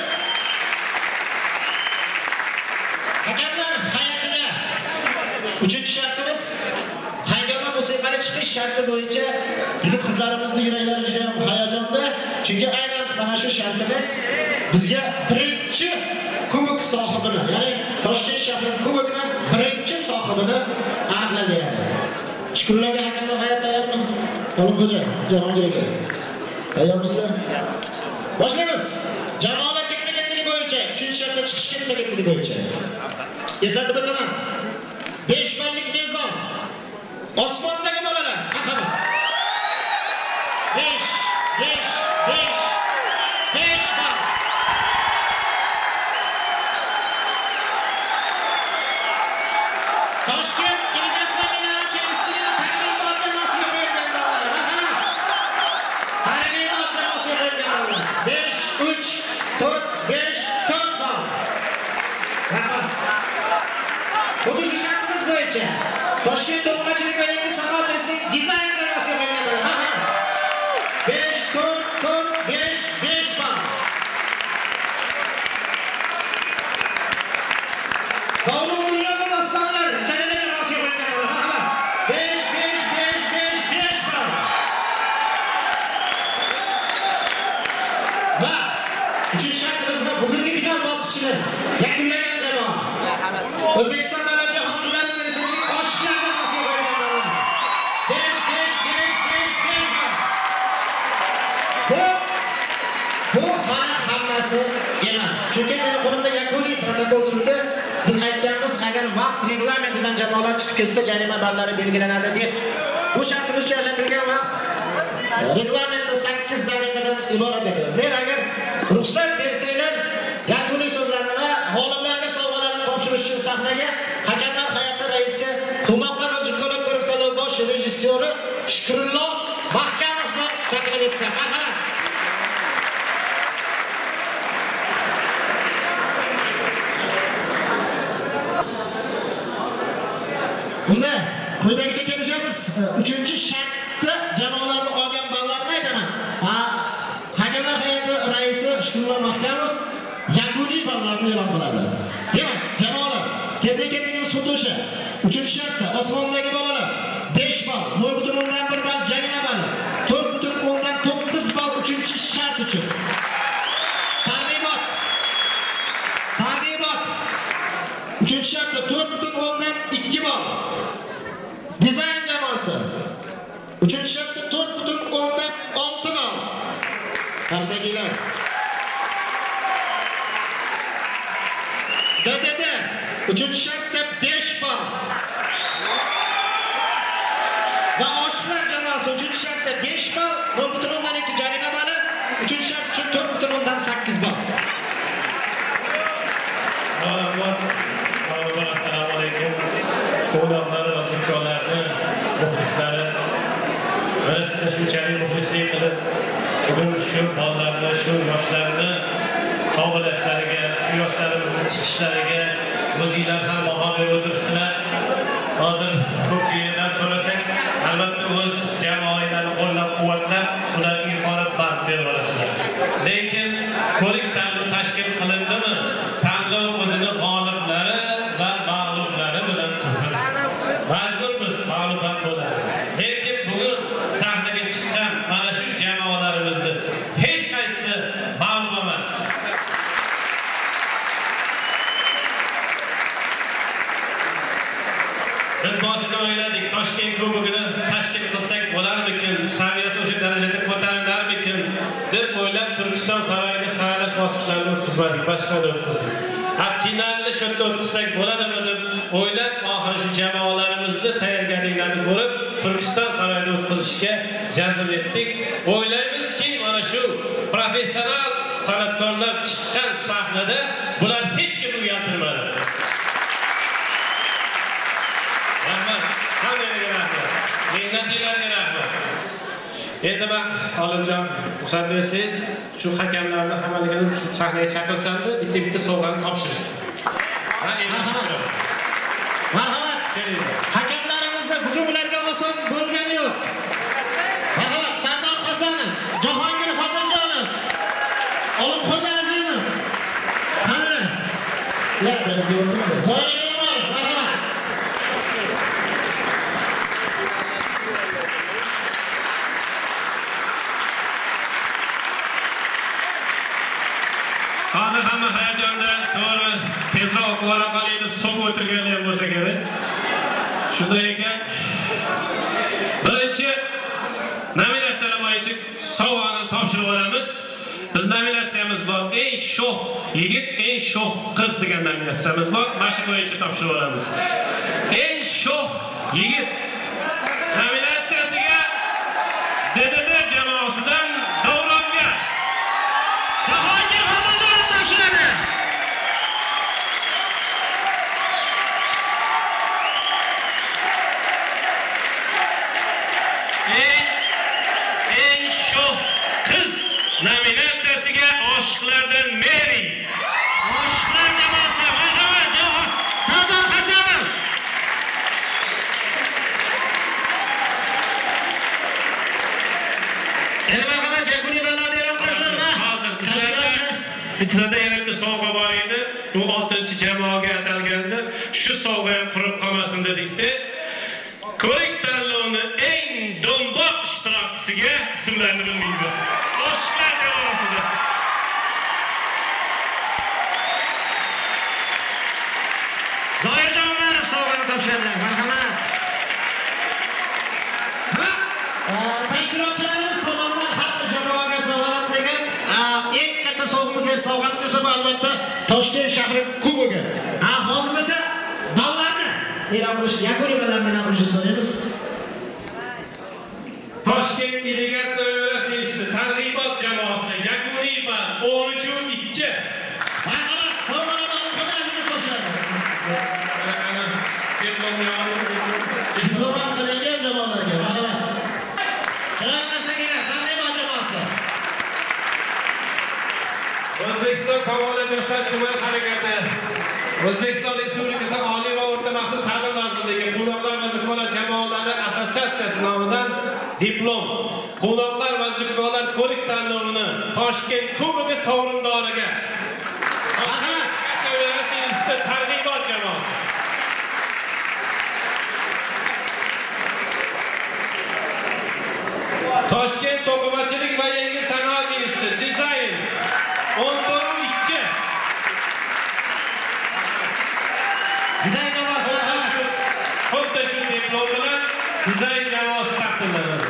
hakamlar hay'atiga uchinchi shartimiz haydama musiqali chiqish sharti bo'yicha yigit qizlarimizning yuraklari juda ham hayajonda. Chunki aynan mana shu shartimiz bizga birinchi kubok sohibini, ya'ni Toshkent shahrining kubokining birinchi sohibini aniqlab beradi. Shukrlarga hakamlar hay'at tayyormi? Olimxo'ja, Jahongir aka. Tayyormisizlar? Boshlaymiz. Jamoalar texnikatligi bo'yicha uchinchi shartda chiqish texnikatligi bo'yicha. Eslatib o'taman. besh ballik mezon. Osmondagi bolalar. Marhamat. besh, besh, besh, besh ball. Toshkent irrigatsiya melioratsiya institutining targ'ibot jamoasiga qo'yilgan bolalar. Marhamat. Targ'ibot jamoasiga qo'yilgan bolalar. besh, uch, to'rt, besh, to'rt ball. Rahmat. Xuddi shartimiz bo'yicha Toshkent to'qimachilik va yengil sanoat institutining dizayn jamoasiga qo'yilgan bolalar. Marhamat. besh, to'rt, to'rt, besh, besh ball. Davru dunyoviy dostonlar tillari jamoasiga qo'yilgan bolalar. Marhamat. besh, besh, besh, besh, besh ball. Va uchinchi shartimiz bilan bugungi final bosqichini yakunlagan jamoa O'zbekiston davlat jahon tillari universitetining oshlar jamoasiga qo'yilgan bolalar. besh, besh, besh, besh, besh ball. Bu bu hali hammasi emas. Chunki meni qo'limda yakuniy protokol turibdi. Biz aytganmiz, agar vaqt reglamentidan jamoalar chiqib ketsa, jarima ballari belgilanadi deb. Bu shartimiz yashatilgan vaqt reglamentda sakkiz daqiqadan iborat edi. Men agar ruxsat bersanglar, yakuniy so'zlarni va g'oliblarga sovg'alarni topshirish uchun sahnaga hakamlar hay'ati raisi, Quvnoqlar va Zukkolar ko'rik-tanlov bosh rejissyori Shukrullo Mahkamovni taklif etsam. Marhamat. Bunda quyidagicha kelishamiz. uchinchi shartda jamoalarni olgan ballarni aytaman. Hakamlar hay'ati raisi Shukrullo Mahkamov sovrindorlarini e'lon qiladi. Demak, jamoalar, tebrik etamiz Xudoshi. uchinchi shartda osmondagi bolalar besh ball, nol butun o'ndan bir ball jarima bali, to'rt butun o'ndan to'qqiz ball uchinchi shart uchun. Targ'ibot. Targ'ibot. uchinchi shartda to'rt butun o'ndan ikki ball. Dizayn jamoasi. uchinchi shartda to'rt butun o'ndan olti ball. Qarsagilar. Dadada uchinchi shartda besh ball. Va oshlar jamoasi uchinchi shartda besh ball, nol butun o'ndan ikki jarima bali, uchinchi shart uchun to'rt butun o'ndan sakkiz ball. Assalomu alaykum. Qo'noqlar va zukkolarni, muxlislari. Mana sizlar shunchalik muxlislik qilib, bugun shu bolalarni, shu yoshlarni qobiliyatlariga, shu yoshlarimizni chiqishlariga o'zinglar ham baho berib o'tiribsizlar. Hozir ko'pchilikdan so'rasak, albatta o'z jamoanglarni qo'llab-quvvatlab, ularga yuqori band berib olasizlar. Lekin ko'rik tanlov tashkil qilindimi? Tanlov o'zini g'oliblari va mag'lublari bilan qiziq. Majburmiz mag'lubiyat bo'ladi. Lekin bugun sahnaga chiqqan mana shu jamoalarimizni hech qaysi mag'lub emas. Biz boshida o'yladik, Toshkent Kubogini tashkil qilsak bo'larmikin, saviyasi o'sha darajada ko'tarilarmikin deb o'ylab Turkiston saroyida saralash bosqichlarini o'tkazmadik, boshqada o'tkazdik. Ha, finalni shu yerda o'tkazsak bo'ladimi deb o'ylab, oxiri shu jamoalarimizni tayyorgarliklarini ko'rib, Turkiston saroyida o'tkazishga jazm etdik. O'ylaymizki, mana shu professional san'atkorlar chiqqan sahnada bular hech kim uyaltirmadi. Rahmat, hammaga rahmat. Mehnatinglarga rahmat. Endi men Olimjon, ruxsat bersangiz, shu hakamlarni hammaligini shu sahnaga chaqirsam-da, bitta-bitta sovg'ani topshirasiz. Marhamat. Marhamat. Hakamlarimizda bugun ularga oson bo'lgani yo'q. Marhamat, Sardor Hasanov, Jahongir Foziljonov, Olimxo'ja Azimov. Qani? Ya, zo'rlar. Hozir hamma hayajonda, to'g'ri, tezroq o'qivara qolay deb so'q o'tirganlar bo'lsa kerak. Shunday ekan, birinchi nominatsiyalar bo'yicha sovg'ani topshirib olamiz. Biz nominatsiyamiz bor. Eng sho'x yigit, eng sho'x qiz degan nominatsiyamiz bor. Mana shu bo'yicha topshirib olamiz. Eng sho'x yigit nominatsiyasiga D D D jamoasidan Davronga Jahongir Foziljonov topshiradi. Eng eng sho'x qiz nominatsiyasiga Oshiqlardan Meri. Oshiqlar jamoasi, marhamat, Sardor Hasanov. Endi marhamat, yakuniy ballarni e'lon qilishlar. Hozir bizlarda bizlarda yana bitta sovg'a bor edi. Bu oltinchi jamoaga atalganda shu sovg'a ham qurib qolmasin dedikda. Ko'rik tanlovni eng do'mboq ishtirokchisiga ismlarini bilmaydi. Oshiqlar jamoasida. Zoirjon Umarov sovg'ani topshirdi. Marhamat. Tashkilotchilarimiz tomonidan har bir jamoaga sovg'a qilgan eng katta sovg'amiz sovg'amiz esa albatta Toshkent shahri kubogi. Ha, hozir esa ballarni e'lon qilish, yakuniy ballarni e'lon qilishni so'raymiz. Toshkent delegatsiya raisisi targ'ibot jamoasi yakuniy ball o'n uch ikki. Marhamat, sovg'alarni Olimxo'ja Azimov topshiradi. Diplom qilingan jamoalarga marhamat. O'zbekiston Kamolot yoshlar ijtimoiy harakati, O'zbekiston Respublikasi Oliy va o'rta maxsus ta'lim vazirligi Qo'noqlar va zukkolar jamoalari assotsiatsiyasi nomidan diplom Qo'noqlar va zukkolar ko'rik tanlovini Toshkent kubogi sovrindoriga Ikkinchisi targ'ibot jamoasi. Toshkent to'qimachilik va yangi sanoat instituti dizayn o'n ikki. Dizayn jamoasi xuddi shu diplom bilan dizayn jamoasi taqdirlanadi.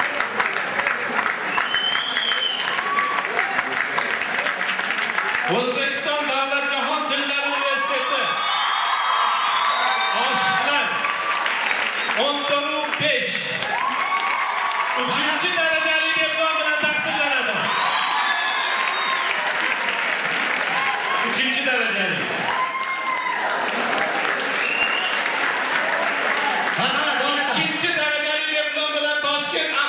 O'zbekiston Davlat jahon tillari universiteti oshiqlar o'n besh uchinchi darajali diplom bilan taqdirlanadi. uchinchi darajali. ikkinchi darajali diplom bilan Toshkent